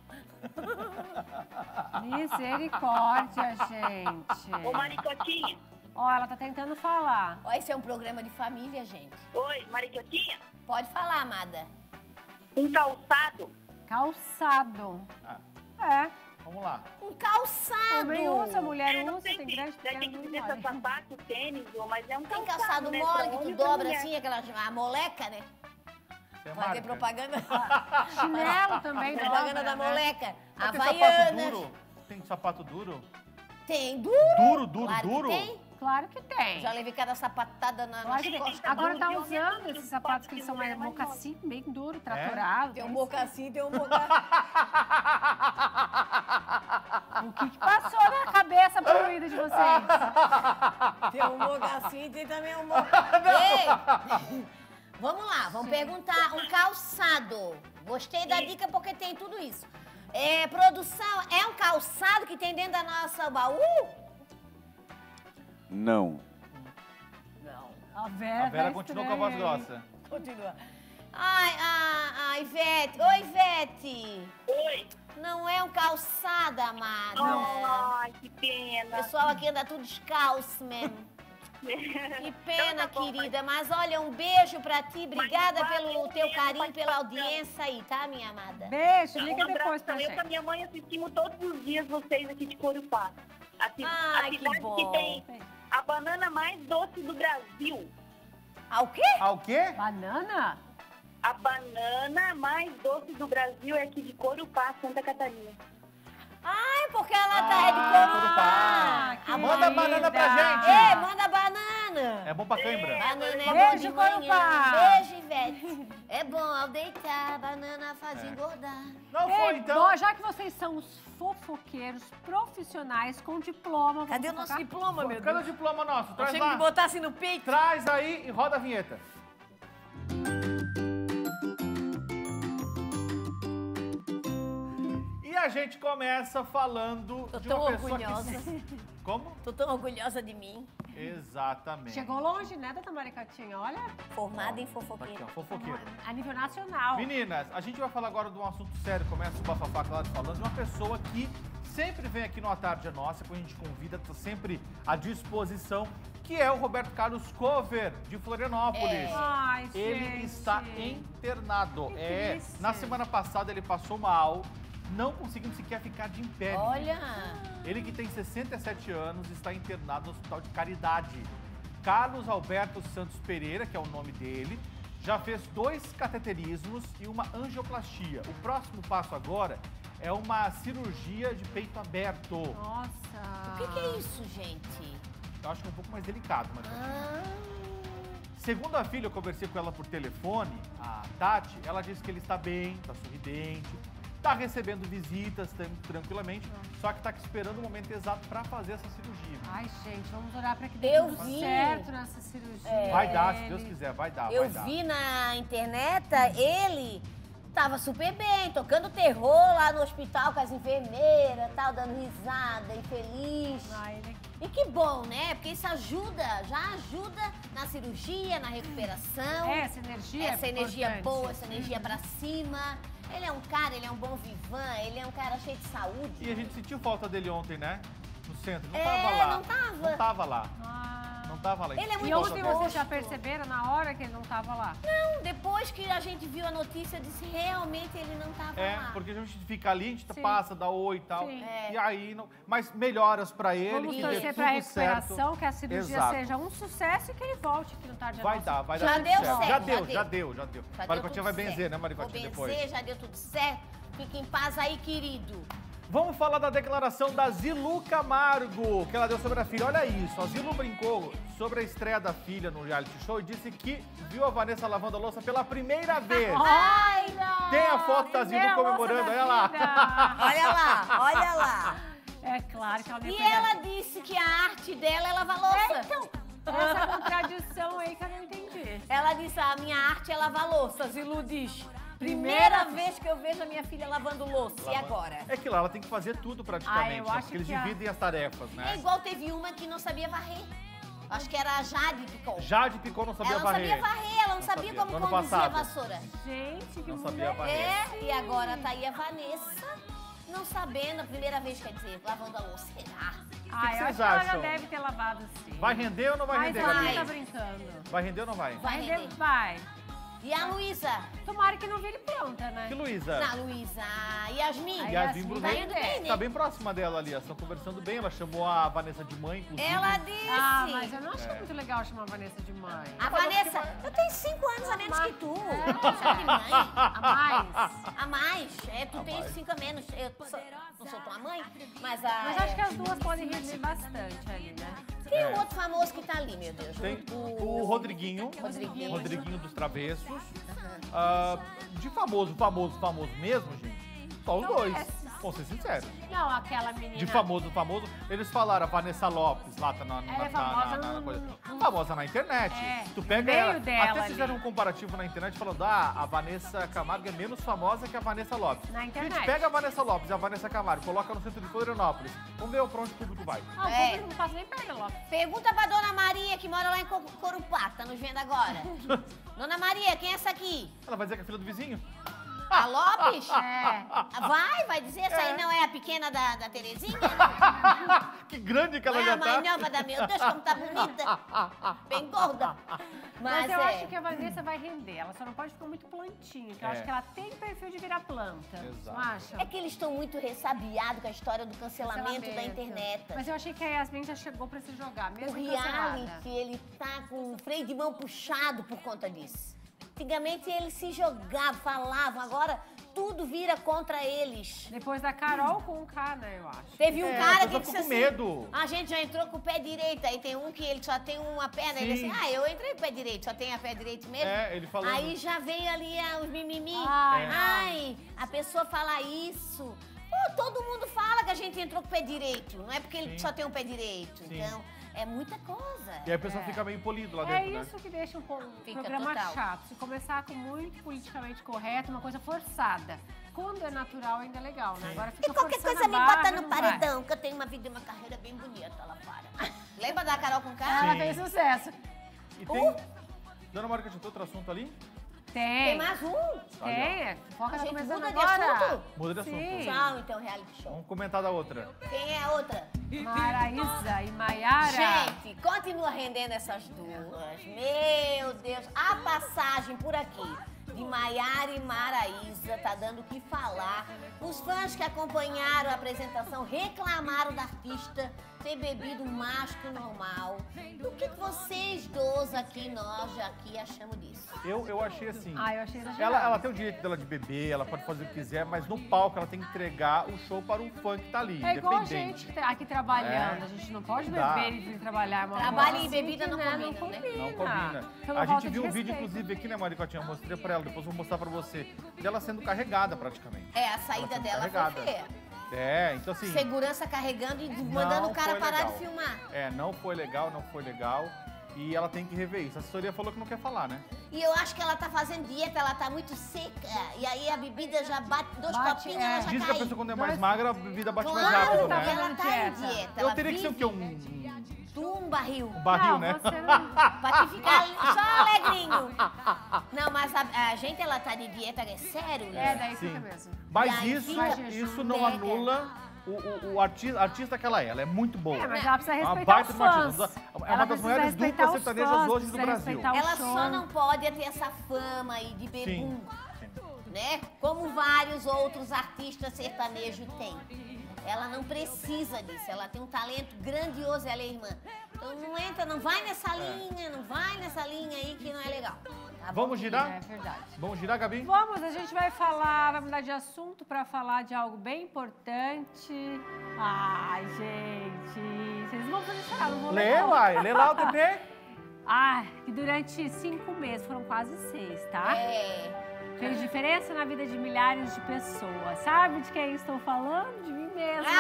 Speaker 3: Misericórdia, gente.
Speaker 8: Ô, Maricotinha.
Speaker 3: Ó, ela tá tentando falar.
Speaker 4: Ó, esse é um programa de família, gente.
Speaker 8: Oi, Maricotinha.
Speaker 4: Pode falar, amada.
Speaker 8: Um calçado.
Speaker 3: Calçado.
Speaker 2: Ah,
Speaker 3: É.
Speaker 2: vamos lá.
Speaker 4: Um calçado.
Speaker 3: Homem usa, mulher
Speaker 8: Eu não
Speaker 3: usa,
Speaker 8: sei
Speaker 3: tem
Speaker 8: se
Speaker 3: grande,
Speaker 8: tem
Speaker 3: pequeno
Speaker 8: que
Speaker 3: e
Speaker 8: dizer se é
Speaker 3: mole.
Speaker 8: sapato, tênis, mas é um
Speaker 4: Tem
Speaker 8: calçado,
Speaker 4: calçado
Speaker 8: né?
Speaker 4: mole
Speaker 8: Pra
Speaker 4: que tu
Speaker 8: homem e pra
Speaker 4: dobra
Speaker 8: mulher.
Speaker 4: assim, a moleca, né?
Speaker 2: Você é
Speaker 4: Vai ter
Speaker 2: marca.
Speaker 4: propaganda.
Speaker 3: Chinelo também,
Speaker 4: Propaganda
Speaker 3: dobra,
Speaker 4: da
Speaker 3: né?
Speaker 4: moleca.
Speaker 2: Mas tem sapato
Speaker 4: Havaianas.
Speaker 2: duro? Tem sapato duro?
Speaker 4: Tem duro.
Speaker 2: Duro, duro,
Speaker 4: Claro que
Speaker 2: duro?
Speaker 4: tem.
Speaker 3: Claro que tem.
Speaker 4: Já levei cada sapatada na
Speaker 3: Claro que tem.
Speaker 4: costas.
Speaker 3: Agora tá
Speaker 8: duro de homem é
Speaker 3: usando
Speaker 8: duro,
Speaker 3: esses sapatos que
Speaker 8: de
Speaker 3: eles são
Speaker 8: mulher
Speaker 3: mais
Speaker 8: é mais
Speaker 3: mocassim, bem duro, traturado.
Speaker 4: Tem um mocassim, tem um mocassim.
Speaker 3: O que passou na cabeça poluída de vocês?
Speaker 4: Tem um mocassim, tem também um mocassim. Ei! Vamos lá, vamos perguntar. Um calçado. Gostei da dica porque tem tudo isso. É, produção, é um calçado que tem dentro da nossa baú?
Speaker 9: Não.
Speaker 4: Não.
Speaker 3: A Vera,
Speaker 2: A Vera
Speaker 3: tá
Speaker 2: continua com a voz
Speaker 3: estranha, hein?
Speaker 2: grossa.
Speaker 4: Continua. Ai, Ivete. Oi, Ivete.
Speaker 8: Oi.
Speaker 4: Não é um calçado, amada.
Speaker 8: Ai, que
Speaker 4: O
Speaker 8: pena.
Speaker 4: pessoal aqui anda tudo descalço mesmo. Que pena,
Speaker 8: Então tá bom,
Speaker 4: querida. Mas olha, um beijo pra ti. Obrigada
Speaker 8: Mas
Speaker 4: pelo
Speaker 8: valeu
Speaker 4: teu
Speaker 8: mesmo,
Speaker 4: carinho, pela
Speaker 8: participação.
Speaker 4: audiência aí, tá, minha amada?
Speaker 3: Beijo,
Speaker 8: Um
Speaker 3: liga depois pra
Speaker 8: abraço. Eu com a
Speaker 3: gente.
Speaker 8: minha mãe assistimos todos os dias vocês aqui de Corupá. A
Speaker 4: Ai, que
Speaker 8: cidade
Speaker 4: bom.
Speaker 8: que tem a banana mais doce do Brasil.
Speaker 4: Ah, o quê?
Speaker 2: Ah, o quê?
Speaker 3: Banana?
Speaker 8: A banana mais doce do Brasil é aqui de Corupá, Santa Catarina.
Speaker 4: Ai, porque ela tá é de
Speaker 2: Corupá.
Speaker 4: Corupá.
Speaker 2: Manda banana pra gente.
Speaker 4: Ei, manda banana.
Speaker 2: É bom pra cãibra?
Speaker 4: Banana é
Speaker 3: Beijo,
Speaker 4: bom de manhã.
Speaker 3: Corupá.
Speaker 4: Beijo, Ivete. É bom ao deitar, banana faz engordar.
Speaker 2: Não foi,
Speaker 3: Ei,
Speaker 2: então?
Speaker 3: bom, já que vocês são os fofoqueiros profissionais com diploma... vamos
Speaker 4: Cadê o nosso
Speaker 3: fofocar?
Speaker 4: diploma, meu
Speaker 2: Cadê o
Speaker 4: Deus?
Speaker 2: diploma nosso? Traz
Speaker 4: Chega
Speaker 2: lá.
Speaker 4: de botar assim no peito.
Speaker 2: Traz aí e roda a vinheta. E a gente começa falando
Speaker 4: Tô
Speaker 2: de
Speaker 4: tão
Speaker 2: uma pessoa
Speaker 4: orgulhosa.
Speaker 2: que... Como?
Speaker 4: Tô tão orgulhosa de mim.
Speaker 2: Exatamente.
Speaker 3: Chegou longe, né, Dona Maricotinha? Olha,
Speaker 4: Formada em
Speaker 2: Tá aqui,
Speaker 4: fofoqueira.
Speaker 2: ó, fofoqueiro.
Speaker 3: a nível nacional.
Speaker 2: Meninas, a gente vai falar agora de um assunto sério, começa o Bafafá Claro falando, de uma pessoa que sempre vem aqui no A Tarde é Nossa, quando a gente convida, tá sempre à disposição, que é o Roberto Carlos Cover, de Florianópolis.
Speaker 3: Ai, gente.
Speaker 2: Ele está internado.
Speaker 3: Que triste.
Speaker 2: Na semana passada ele passou mal, não conseguiu sequer ficar de em pé.
Speaker 4: Olha.
Speaker 2: Ele que tem 67 anos está internado no Hospital de Caridade. Carlos Alberto Santos Pereira, que é o nome dele, já fez 2 cateterismos e uma angioplastia. O próximo passo agora é uma cirurgia de peito aberto.
Speaker 3: Nossa.
Speaker 4: O que é isso, gente?
Speaker 2: Eu acho que é um pouco mais delicado, mas...
Speaker 4: Ah,
Speaker 2: Segundo a filha, eu conversei com ela por telefone, a Tati, ela disse que ele está bem, está sorridente, está recebendo visitas tranquilamente, só que está esperando o momento exato para fazer essa cirurgia.
Speaker 3: Ai, gente, vamos orar pra que dê
Speaker 4: Eu
Speaker 3: tudo
Speaker 4: vi.
Speaker 3: certo nessa cirurgia.
Speaker 2: Vai dar, se
Speaker 3: dele.
Speaker 2: Deus quiser, vai dar,
Speaker 4: eu
Speaker 2: vai dar.
Speaker 4: vi na internet, ele tava super bem, tocando terror lá no hospital com as enfermeiras, tal, dando risada, infeliz.
Speaker 3: Ai, ele...
Speaker 4: E que bom, né? Porque isso ajuda, já ajuda na cirurgia, na recuperação.
Speaker 3: Essa energia
Speaker 4: Essa energia
Speaker 3: importante.
Speaker 4: boa, essa energia pra cima. Ele é um cara, ele é um bom vivan, ele é um cara cheio de saúde.
Speaker 2: E a gente sentiu falta dele ontem, né? No centro. Não
Speaker 4: É,
Speaker 2: tava lá.
Speaker 4: não tava.
Speaker 2: Não tava lá.
Speaker 3: Ah.
Speaker 2: Não tava lá.
Speaker 4: Ele é
Speaker 2: Sentiu
Speaker 4: muito
Speaker 3: E
Speaker 2: falta
Speaker 3: ontem
Speaker 2: dele.
Speaker 3: vocês já perceberam na hora que ele não tava lá?
Speaker 4: Não, depois que a gente viu a notícia, eu disse, realmente ele não tava
Speaker 2: É,
Speaker 4: lá.
Speaker 2: porque a gente fica ali, a gente
Speaker 3: Sim.
Speaker 2: passa, dá oi e tal.
Speaker 3: Sim.
Speaker 4: É.
Speaker 2: E aí, não... mas melhoras pra ele,
Speaker 3: Vamos
Speaker 2: que dê
Speaker 3: torcer
Speaker 2: tudo
Speaker 3: pra recuperação,
Speaker 2: certo.
Speaker 3: que a cirurgia
Speaker 2: Exato.
Speaker 3: seja um sucesso e que ele volte aqui no Tarde
Speaker 2: Vai
Speaker 3: Nossa.
Speaker 2: dar, vai
Speaker 4: Já
Speaker 2: dar tudo
Speaker 4: deu
Speaker 2: certo.
Speaker 4: certo,
Speaker 2: Já
Speaker 4: já
Speaker 2: deu.
Speaker 4: deu.
Speaker 2: Maricotinha vai benzer, né,
Speaker 4: Vou
Speaker 2: Maricotinha, depois?
Speaker 4: benzer, já deu tudo certo. Fica em paz aí, querido.
Speaker 2: Vamos falar da declaração da Zilu Camargo, que ela deu sobre a filha. Olha isso, a Zilu brincou sobre a estreia da filha no reality show e disse que viu a Vanessa lavando a louça pela primeira vez.
Speaker 3: Ai, não!
Speaker 2: Tem a foto da Zilu
Speaker 3: Primeira
Speaker 2: comemorando,
Speaker 3: moça
Speaker 2: olha
Speaker 3: da
Speaker 2: lá.
Speaker 3: vida.
Speaker 4: Olha lá, olha lá.
Speaker 3: É claro que ela nem
Speaker 4: E
Speaker 3: foi dar-
Speaker 4: ela disse que a arte dela é lavar louça.
Speaker 3: Então, essa contradição aí que eu não entendi.
Speaker 4: Ela disse, a minha arte é lavar louça, Zilu diz. Primeira vez que eu vejo a minha filha lavando louça. E agora?
Speaker 2: É que lá ela tem que fazer tudo praticamente,
Speaker 3: eu
Speaker 2: né?
Speaker 3: acho
Speaker 2: Porque eles
Speaker 3: que a-
Speaker 2: dividem as tarefas,
Speaker 4: É
Speaker 2: né?
Speaker 4: igual teve uma que não sabia varrer. Acho que era a Jade Picon.
Speaker 2: Jade Picon não sabia
Speaker 4: Ela não
Speaker 2: varrer.
Speaker 4: sabia varrer, ela não sabia
Speaker 2: sabia.
Speaker 4: como
Speaker 2: No ano
Speaker 4: conduzir a
Speaker 2: passado.
Speaker 4: vassoura.
Speaker 3: Gente, que
Speaker 2: Não sabia
Speaker 3: mulher.
Speaker 2: varrer.
Speaker 4: É, e agora tá aí a Vanessa, não sabendo, a primeira vez, quer dizer, lavando a louça. Será?
Speaker 3: Ah, eu
Speaker 2: vocês
Speaker 3: acho que ela já
Speaker 2: acham?
Speaker 3: deve ter lavado sim.
Speaker 2: Vai render ou não vai
Speaker 3: Mas
Speaker 2: render,
Speaker 3: ela
Speaker 2: Gabi?
Speaker 3: tá brincando.
Speaker 2: Vai render ou não vai?
Speaker 4: Vai render.
Speaker 3: Vai.
Speaker 4: E a Luísa?
Speaker 3: Tomara que não vire pronta, né?
Speaker 2: Que Luísa?
Speaker 4: Na Luísa. Yasmin?
Speaker 3: Aí
Speaker 2: Yasmin
Speaker 3: Yasmin
Speaker 2: Brunet
Speaker 3: vai
Speaker 4: indo bem, né?
Speaker 2: tá bem próxima dela ali, elas estão conversando bem. Ela chamou a Vanessa de mãe, inclusive.
Speaker 4: Ela disse.
Speaker 3: Ah, mas eu não achei muito legal chamar a Vanessa de mãe.
Speaker 4: A Vanessa, eu tenho 5 anos a menos que tu.
Speaker 3: É.
Speaker 4: Já de mãe.
Speaker 3: A mais.
Speaker 4: A mais. É, tu tens 5 a menos. Eu não sou tua mãe, mas a...
Speaker 3: Mas acho que as duas podem render bastante ali, né?
Speaker 4: Tem um outro famoso que tá ali, meu Deus.
Speaker 2: Tem o Rodriguinho.
Speaker 4: Rodriguinho.
Speaker 2: Rodriguinho dos Travessos. De famoso mesmo, gente. Só os dois. Vamos ser sinceros.
Speaker 3: Não, aquela menina...
Speaker 2: De famoso, eles falaram a Vanessa Lopes lá, tá
Speaker 3: Ela é famosa
Speaker 2: na
Speaker 3: no-
Speaker 2: coisa. Famosa na internet.
Speaker 3: É,
Speaker 2: Tu pega
Speaker 3: meio
Speaker 2: ela,
Speaker 3: dela
Speaker 2: até fizeram
Speaker 3: ali.
Speaker 2: um comparativo na internet falando, a Vanessa Camargo é menos famosa que a Vanessa Lopes.
Speaker 3: Na
Speaker 2: A
Speaker 3: internet.
Speaker 2: gente pega a Vanessa Lopes e a Vanessa Camargo, coloca no centro de Florianópolis. Vamos ver pra onde o público vai.
Speaker 3: Ah, o
Speaker 4: É.
Speaker 3: público não passa nem perto, Lopes.
Speaker 4: Pergunta pra Dona Maria, que mora lá em Corupá, tá nos vendo agora. Dona Maria, quem é essa aqui?
Speaker 2: Ela vai dizer que é filha do vizinho?
Speaker 4: A Lopes?
Speaker 3: É.
Speaker 4: Vai dizer, essa aí não é a pequena da Terezinha?
Speaker 2: Que grande que ela
Speaker 4: Não é
Speaker 2: já
Speaker 4: a mãe
Speaker 2: tá.
Speaker 4: nova da meu Deus, como tá bonita. Bem gorda.
Speaker 3: Mas eu
Speaker 4: é.
Speaker 3: acho que a Vanessa vai render. Ela só não pode ficar muito plantinha, que eu
Speaker 2: É.
Speaker 3: acho que ela tem perfil de virar planta.
Speaker 2: Exato.
Speaker 3: Não acha?
Speaker 4: É que eles estão muito ressabiados com a história do cancelamento da internet.
Speaker 3: Mas eu achei que a Yasmin já chegou pra se jogar,
Speaker 4: O
Speaker 3: mesmo cancelada.
Speaker 4: reality, ele tá com o freio de mão puxado por conta disso. Antigamente eles se jogavam, falavam, agora tudo vira contra eles.
Speaker 3: Depois da Carol com o K, né, eu acho.
Speaker 4: Teve um
Speaker 2: É, a
Speaker 4: cara que
Speaker 2: pessoa
Speaker 4: disse
Speaker 2: ficou
Speaker 4: assim,
Speaker 2: com medo.
Speaker 4: a gente já entrou com o pé direito, aí tem um que ele só tem uma perna, ele
Speaker 2: Sim.
Speaker 4: assim, eu entrei com o pé direito, só tem a pé direito mesmo.
Speaker 2: É, ele falando.
Speaker 4: Aí já veio ali os mimimi.
Speaker 3: Ai,
Speaker 2: É.
Speaker 4: Ai, a pessoa fala isso. Pô, todo mundo fala que a gente entrou com o pé direito, não é porque ele
Speaker 2: Sim.
Speaker 4: só tem um pé direito.
Speaker 2: Sim.
Speaker 4: Então, é muita coisa.
Speaker 2: E aí a pessoa fica meio polido lá
Speaker 3: É
Speaker 2: dentro,
Speaker 3: isso
Speaker 2: né?
Speaker 3: que deixa um
Speaker 4: Fica
Speaker 3: programa
Speaker 4: total.
Speaker 3: chato. Se começar com muito politicamente correto, uma coisa forçada. Quando é natural, ainda é legal, né? Agora fica
Speaker 4: E qualquer
Speaker 3: forçando
Speaker 4: coisa
Speaker 3: a
Speaker 4: me
Speaker 3: barra,
Speaker 4: bota no
Speaker 3: não vai.
Speaker 4: paredão, que eu tenho uma vida e uma carreira bem bonita lá fora. Lembra da Carol com K?
Speaker 3: Ela
Speaker 2: Sim.
Speaker 3: fez sucesso.
Speaker 2: E tem... Dona Mônica, tinha outro assunto ali?
Speaker 3: Tem.
Speaker 4: Tem mais um?
Speaker 3: Tem. Foca
Speaker 4: A
Speaker 3: tá
Speaker 4: gente
Speaker 3: começando
Speaker 4: muda de
Speaker 3: agora.
Speaker 4: assunto?
Speaker 2: Muda de assunto.
Speaker 3: Sim.
Speaker 4: Tchau, então, reality show.
Speaker 2: Vamos comentar da outra.
Speaker 4: Quem é a outra?
Speaker 3: Maraísa e Maiara.
Speaker 4: Gente, continua rendendo essas duas. Meu Deus, a passagem por aqui de Maiara e Maraísa tá dando o que falar. Os fãs que acompanharam a apresentação reclamaram da artista ter bebido mais que o normal. O que vocês dois aqui, nós aqui, achamos disso?
Speaker 2: Eu achei assim.
Speaker 3: Ah, eu achei exagerado.
Speaker 2: Ela tem o direito dela de beber, ela pode fazer o que quiser, mas no palco ela tem que entregar o show para um fã que tá ali,
Speaker 3: É igual a
Speaker 2: independente.
Speaker 3: gente que tá aqui trabalhando.
Speaker 2: É.
Speaker 3: A gente não pode
Speaker 2: Dá.
Speaker 3: beber e vir trabalhar. É uma
Speaker 4: Trabalho
Speaker 3: coisa
Speaker 4: e bebida
Speaker 3: que,
Speaker 4: não
Speaker 3: né,
Speaker 4: combinam, né?
Speaker 2: Não combina.
Speaker 3: Pela
Speaker 2: A
Speaker 3: falta
Speaker 2: gente
Speaker 3: de
Speaker 2: viu um vídeo,
Speaker 3: respeito.
Speaker 2: inclusive, aqui, né, Maricotinha? Eu mostrei pra ela, depois eu vou mostrar pra você. Dela sendo carregada, praticamente.
Speaker 4: É, a saída
Speaker 2: Ela foi
Speaker 4: dela
Speaker 2: carregada.
Speaker 4: foi feia.
Speaker 2: É, então assim...
Speaker 4: Segurança carregando e mandando
Speaker 2: não
Speaker 4: o cara
Speaker 2: foi
Speaker 4: parar
Speaker 2: legal.
Speaker 4: de filmar.
Speaker 2: É, não foi legal. E ela tem que rever isso. A assessoria falou que não quer falar, né?
Speaker 4: E eu acho que ela tá fazendo dieta, ela tá muito seca. E aí a bebida já bate, dois
Speaker 3: Bate,
Speaker 4: copinhos,
Speaker 3: é.
Speaker 4: ela já
Speaker 2: Diz que a
Speaker 4: cai.
Speaker 2: pessoa quando é mais
Speaker 3: Dois-
Speaker 2: magra, a bebida bate mais
Speaker 4: Claro,
Speaker 2: rápido,
Speaker 3: tá
Speaker 2: né?
Speaker 4: ela tá em
Speaker 3: Dieta.
Speaker 4: dieta.
Speaker 2: Eu
Speaker 4: ela
Speaker 2: teria que ser o
Speaker 4: vive
Speaker 2: quê?
Speaker 4: Um barril.
Speaker 2: Um barril,
Speaker 3: Não,
Speaker 2: né?
Speaker 3: você não...
Speaker 4: Pra te ficar só alegrinho. Não, mas gente, ela tá de dieta, é sério?
Speaker 3: É, daí
Speaker 2: Sim.
Speaker 3: fica mesmo.
Speaker 2: Mas
Speaker 4: E aí
Speaker 2: isso não
Speaker 4: mega.
Speaker 2: anula o artista que ela é. Ela é muito boa.
Speaker 3: É, mas ela precisa
Speaker 2: É uma
Speaker 3: respeitar
Speaker 2: baita
Speaker 3: os
Speaker 2: de uma
Speaker 3: fãs.
Speaker 2: artista. É uma
Speaker 3: Ela
Speaker 2: das
Speaker 3: precisa
Speaker 2: maiores
Speaker 3: respeitar
Speaker 2: duplas
Speaker 3: os
Speaker 2: sertanejas
Speaker 3: fãs,
Speaker 2: hoje do
Speaker 3: precisa
Speaker 2: Brasil.
Speaker 3: respeitar o
Speaker 4: Ela
Speaker 3: show.
Speaker 4: só não pode ter essa fama aí de bebum, né? Como vários outros artistas sertanejos têm. Ela não precisa disso, ela tem um talento grandioso, ela é irmã. Então não entra, não vai nessa linha, não vai nessa linha aí que não é legal. Tá bom?
Speaker 2: Vamos girar?
Speaker 3: É verdade.
Speaker 2: Vamos girar, Gabi?
Speaker 3: Vamos, a gente vai mudar de assunto para falar de algo bem importante. Ai, gente, vocês não vão fazer chorar, não vou ler,
Speaker 2: Lê,
Speaker 3: não.
Speaker 2: uai. Lê lá o TP.
Speaker 3: Ai, que durante 5 meses, foram quase 6, tá? Fez diferença na vida de milhares de pessoas. Sabe de quem estou falando? De mim mesma.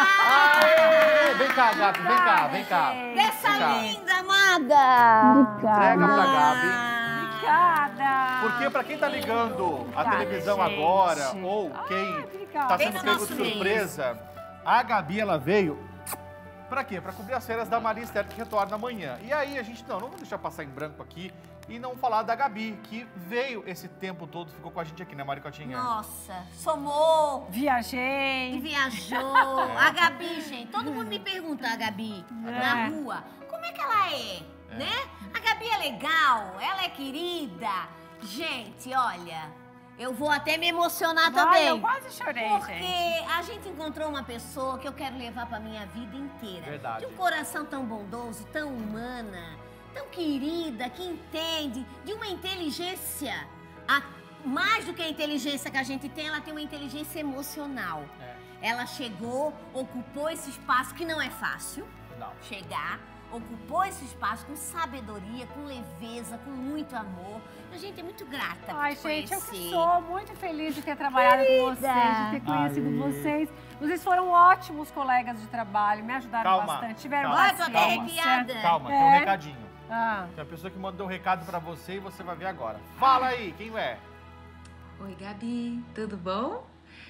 Speaker 2: Aê! Vem cá, Gabi, vem cá, vem cá.
Speaker 4: Dessa
Speaker 2: Vem cá.
Speaker 4: linda, amada!
Speaker 2: Entrega pra Gabi.
Speaker 3: Obrigada.
Speaker 2: Porque pra quem tá ligando a
Speaker 3: Obrigada,
Speaker 2: televisão
Speaker 3: gente.
Speaker 2: agora, ou quem
Speaker 3: obrigada.
Speaker 2: tá
Speaker 4: Vem
Speaker 2: sendo
Speaker 4: no
Speaker 2: pego
Speaker 4: nosso
Speaker 2: de surpresa, a Gabi, ela veio pra quê? Pra cobrir as férias da Maria Esther, que retorna amanhã. E aí a gente, não vamos deixar passar em branco aqui e não falar da Gabi, que veio esse tempo todo, ficou com a gente aqui, né, Maricotinha?
Speaker 4: Nossa, somou e
Speaker 3: Viajei.
Speaker 4: viajou. A Gabi, gente, todo mundo me pergunta, a Gabi, na rua, como é que ela é, né? A Gabi é legal, ela é querida. Gente, olha, eu vou até me emocionar também.
Speaker 3: Eu quase chorei,
Speaker 4: Porque
Speaker 3: gente.
Speaker 4: a gente encontrou uma pessoa que eu quero levar pra minha vida inteira.
Speaker 2: Verdade.
Speaker 4: De um coração tão bondoso, tão humana, tão querida, que entende, de uma inteligência. Mais do que a inteligência que a gente tem, ela tem uma inteligência emocional. Ela chegou, ocupou esse espaço que não é fácil chegar. Ocupou esse espaço com sabedoria, com leveza, com muito amor. A gente é muito grata
Speaker 3: Ai,
Speaker 4: por
Speaker 3: gente, eu
Speaker 4: conhecer.
Speaker 3: que sou muito feliz de ter trabalhado com vocês, de ter conhecido vocês. Vocês foram ótimos colegas de trabalho, me ajudaram
Speaker 2: Calma,
Speaker 3: bastante, tiveram
Speaker 2: calma,
Speaker 4: Ai, tô até
Speaker 3: paciência.
Speaker 4: arrepiada.
Speaker 2: Calma, tem um recadinho.
Speaker 3: Ah,
Speaker 2: Tem uma pessoa que mandou um recado pra você e você vai ver agora. Fala aí, quem é?
Speaker 9: Oi, Gabi, tudo bom?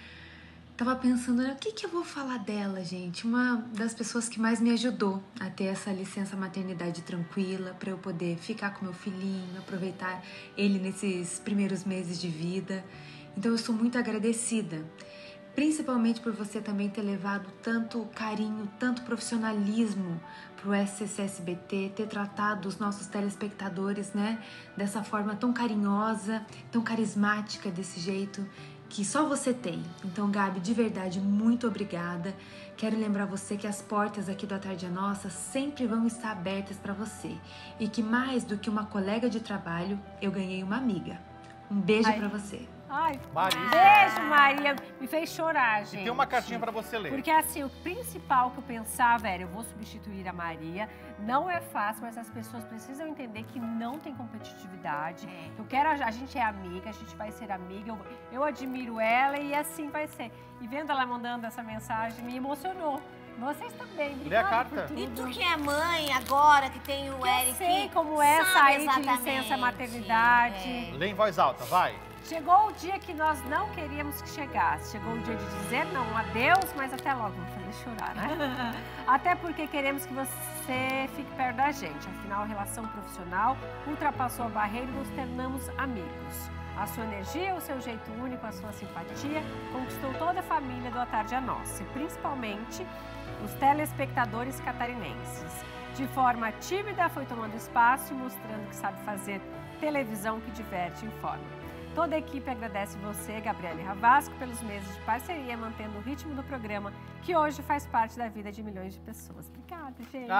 Speaker 9: Tava pensando, né, o que eu vou falar dela, gente? Uma das pessoas que mais me ajudou a ter essa licença maternidade tranquila, pra eu poder ficar com meu filhinho, aproveitar ele nesses primeiros meses de vida. Então eu sou muito agradecida, principalmente por você também ter levado tanto carinho, tanto profissionalismo pro SCC-SBT, ter tratado os nossos telespectadores, né, dessa forma tão carinhosa, tão carismática, desse jeito que só você tem. Então, Gabi, de verdade, muito obrigada. Quero lembrar você que as portas aqui do A Tarde é Nossa sempre vão estar abertas para você. E que mais do que uma colega de trabalho, eu ganhei uma amiga. Um beijo para você.
Speaker 3: ai,
Speaker 2: Maria.
Speaker 3: beijo, Maria. Me fez chorar, gente.
Speaker 2: E tem uma cartinha pra você ler.
Speaker 3: Porque assim, o principal que eu pensava era, eu vou substituir a Maria. Não é fácil, mas as pessoas precisam entender que não tem competitividade. Eu quero, a gente é amiga, a gente vai ser amiga. Eu admiro ela e assim vai ser. E vendo ela mandando essa mensagem, me emocionou. Vocês também, obrigada.
Speaker 2: Lê a carta.
Speaker 3: por tudo.
Speaker 4: E tu que é mãe agora, que tem o Eric.
Speaker 3: Eu sei como é
Speaker 4: sabe
Speaker 3: sair de
Speaker 4: exatamente.
Speaker 3: licença maternidade.
Speaker 2: Lê em voz alta, vai.
Speaker 3: Chegou o dia que nós não queríamos que chegasse. Chegou o dia de dizer não, adeus, mas até logo. Vou fazer chorar, né? Até porque queremos que você fique perto da gente. Afinal, a relação profissional ultrapassou a barreira e nos tornamos amigos. A sua energia, o seu jeito único, a sua simpatia conquistou toda a família do A Tarde é Nossa, e principalmente os telespectadores catarinenses. De forma tímida, foi tomando espaço e mostrando que sabe fazer televisão que diverte e informa. Toda a equipe agradece você, Gabriele Ravasco, pelos meses de parceria, mantendo o ritmo do programa, que hoje faz parte da vida de milhões de pessoas. Obrigada, gente.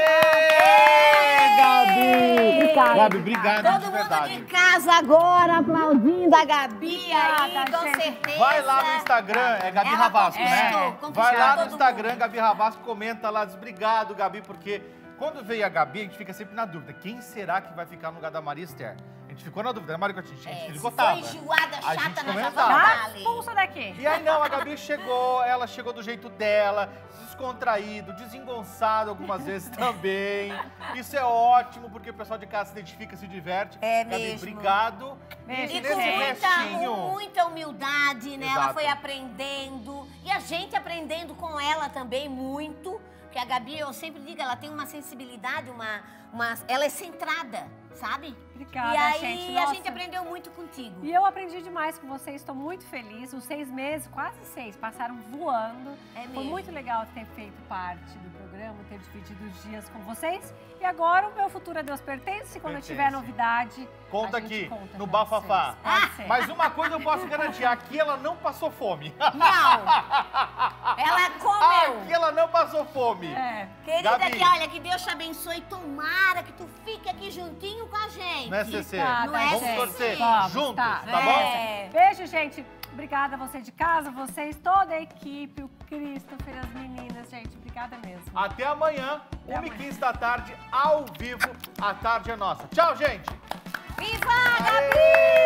Speaker 2: Aê, Gabi!
Speaker 3: Obrigada.
Speaker 2: Gabi, obrigado
Speaker 4: Todo
Speaker 2: de
Speaker 4: mundo
Speaker 2: verdade.
Speaker 4: de casa agora aplaudindo a Gabi aí,
Speaker 3: Obrigada,
Speaker 4: com
Speaker 3: gente.
Speaker 4: certeza.
Speaker 2: Vai lá no Instagram, é Gabi
Speaker 4: Ela
Speaker 2: Ravasco, né?
Speaker 4: conquistou
Speaker 2: Vai lá no
Speaker 4: todo
Speaker 2: Instagram,
Speaker 4: mundo.
Speaker 2: Gabi Ravasco, comenta lá, diz obrigado, Gabi, porque quando veio a Gabi, a gente fica sempre na dúvida. Quem será que vai ficar no lugar da Maria Esther? A gente ficou na dúvida, né, Maricotinha? A gente
Speaker 4: Se
Speaker 2: ficotava.
Speaker 4: for enjoada,
Speaker 2: A gente
Speaker 4: chata, nós já
Speaker 2: comentava.
Speaker 4: vamos
Speaker 3: Tá
Speaker 4: ali.
Speaker 3: expulsa daqui.
Speaker 2: E aí não, a Gabi chegou, ela chegou do jeito dela, descontraído, desengonçado algumas vezes também. Isso é ótimo, porque o pessoal de casa se identifica, se diverte.
Speaker 4: É
Speaker 2: Gabi,
Speaker 4: mesmo.
Speaker 2: obrigado.
Speaker 3: Beijo,
Speaker 4: E
Speaker 2: nesse
Speaker 4: com
Speaker 2: restinho...
Speaker 4: muita humildade, né? Ela
Speaker 2: Exato.
Speaker 4: foi aprendendo. E a gente aprendendo com ela também muito. Porque a Gabi, eu sempre digo, ela tem uma sensibilidade, ela é centrada, sabe?
Speaker 3: Obrigada,
Speaker 4: e aí
Speaker 3: gente.
Speaker 4: a
Speaker 3: Nossa.
Speaker 4: gente aprendeu muito contigo.
Speaker 3: E eu aprendi demais com vocês, estou muito feliz. Os 6 meses, quase 6, passaram voando.
Speaker 4: É mesmo.
Speaker 3: Foi muito legal ter feito parte do programa, ter dividido os dias com vocês. E agora o meu futuro a Deus pertence. Quando eu tiver novidade,
Speaker 2: Conta
Speaker 3: a gente
Speaker 2: aqui,
Speaker 3: conta
Speaker 2: no
Speaker 3: pra
Speaker 2: Bafafá.
Speaker 3: vocês. Pode ser.
Speaker 2: Mas uma coisa eu posso garantir, aqui ela não passou fome.
Speaker 4: Não! Ela comeu!
Speaker 2: Aqui ela não passou fome.
Speaker 4: Querida,
Speaker 2: Gabi.
Speaker 4: que olha, que Deus te abençoe. Tomara que tu fique aqui juntinho com a gente.
Speaker 2: Não é, CC?
Speaker 3: Obrigada,
Speaker 4: Não é,
Speaker 2: Vamos
Speaker 3: gente.
Speaker 2: torcer
Speaker 3: Vamos,
Speaker 2: juntos,
Speaker 3: tá
Speaker 2: bom?
Speaker 4: É.
Speaker 3: Beijo, gente. Obrigada a você de casa, vocês, toda a equipe, o Christopher, as meninas, gente. Obrigada mesmo.
Speaker 2: Até amanhã, 1h15 da tarde, ao vivo. A tarde é nossa. Tchau, gente!
Speaker 4: Viva, Gabi!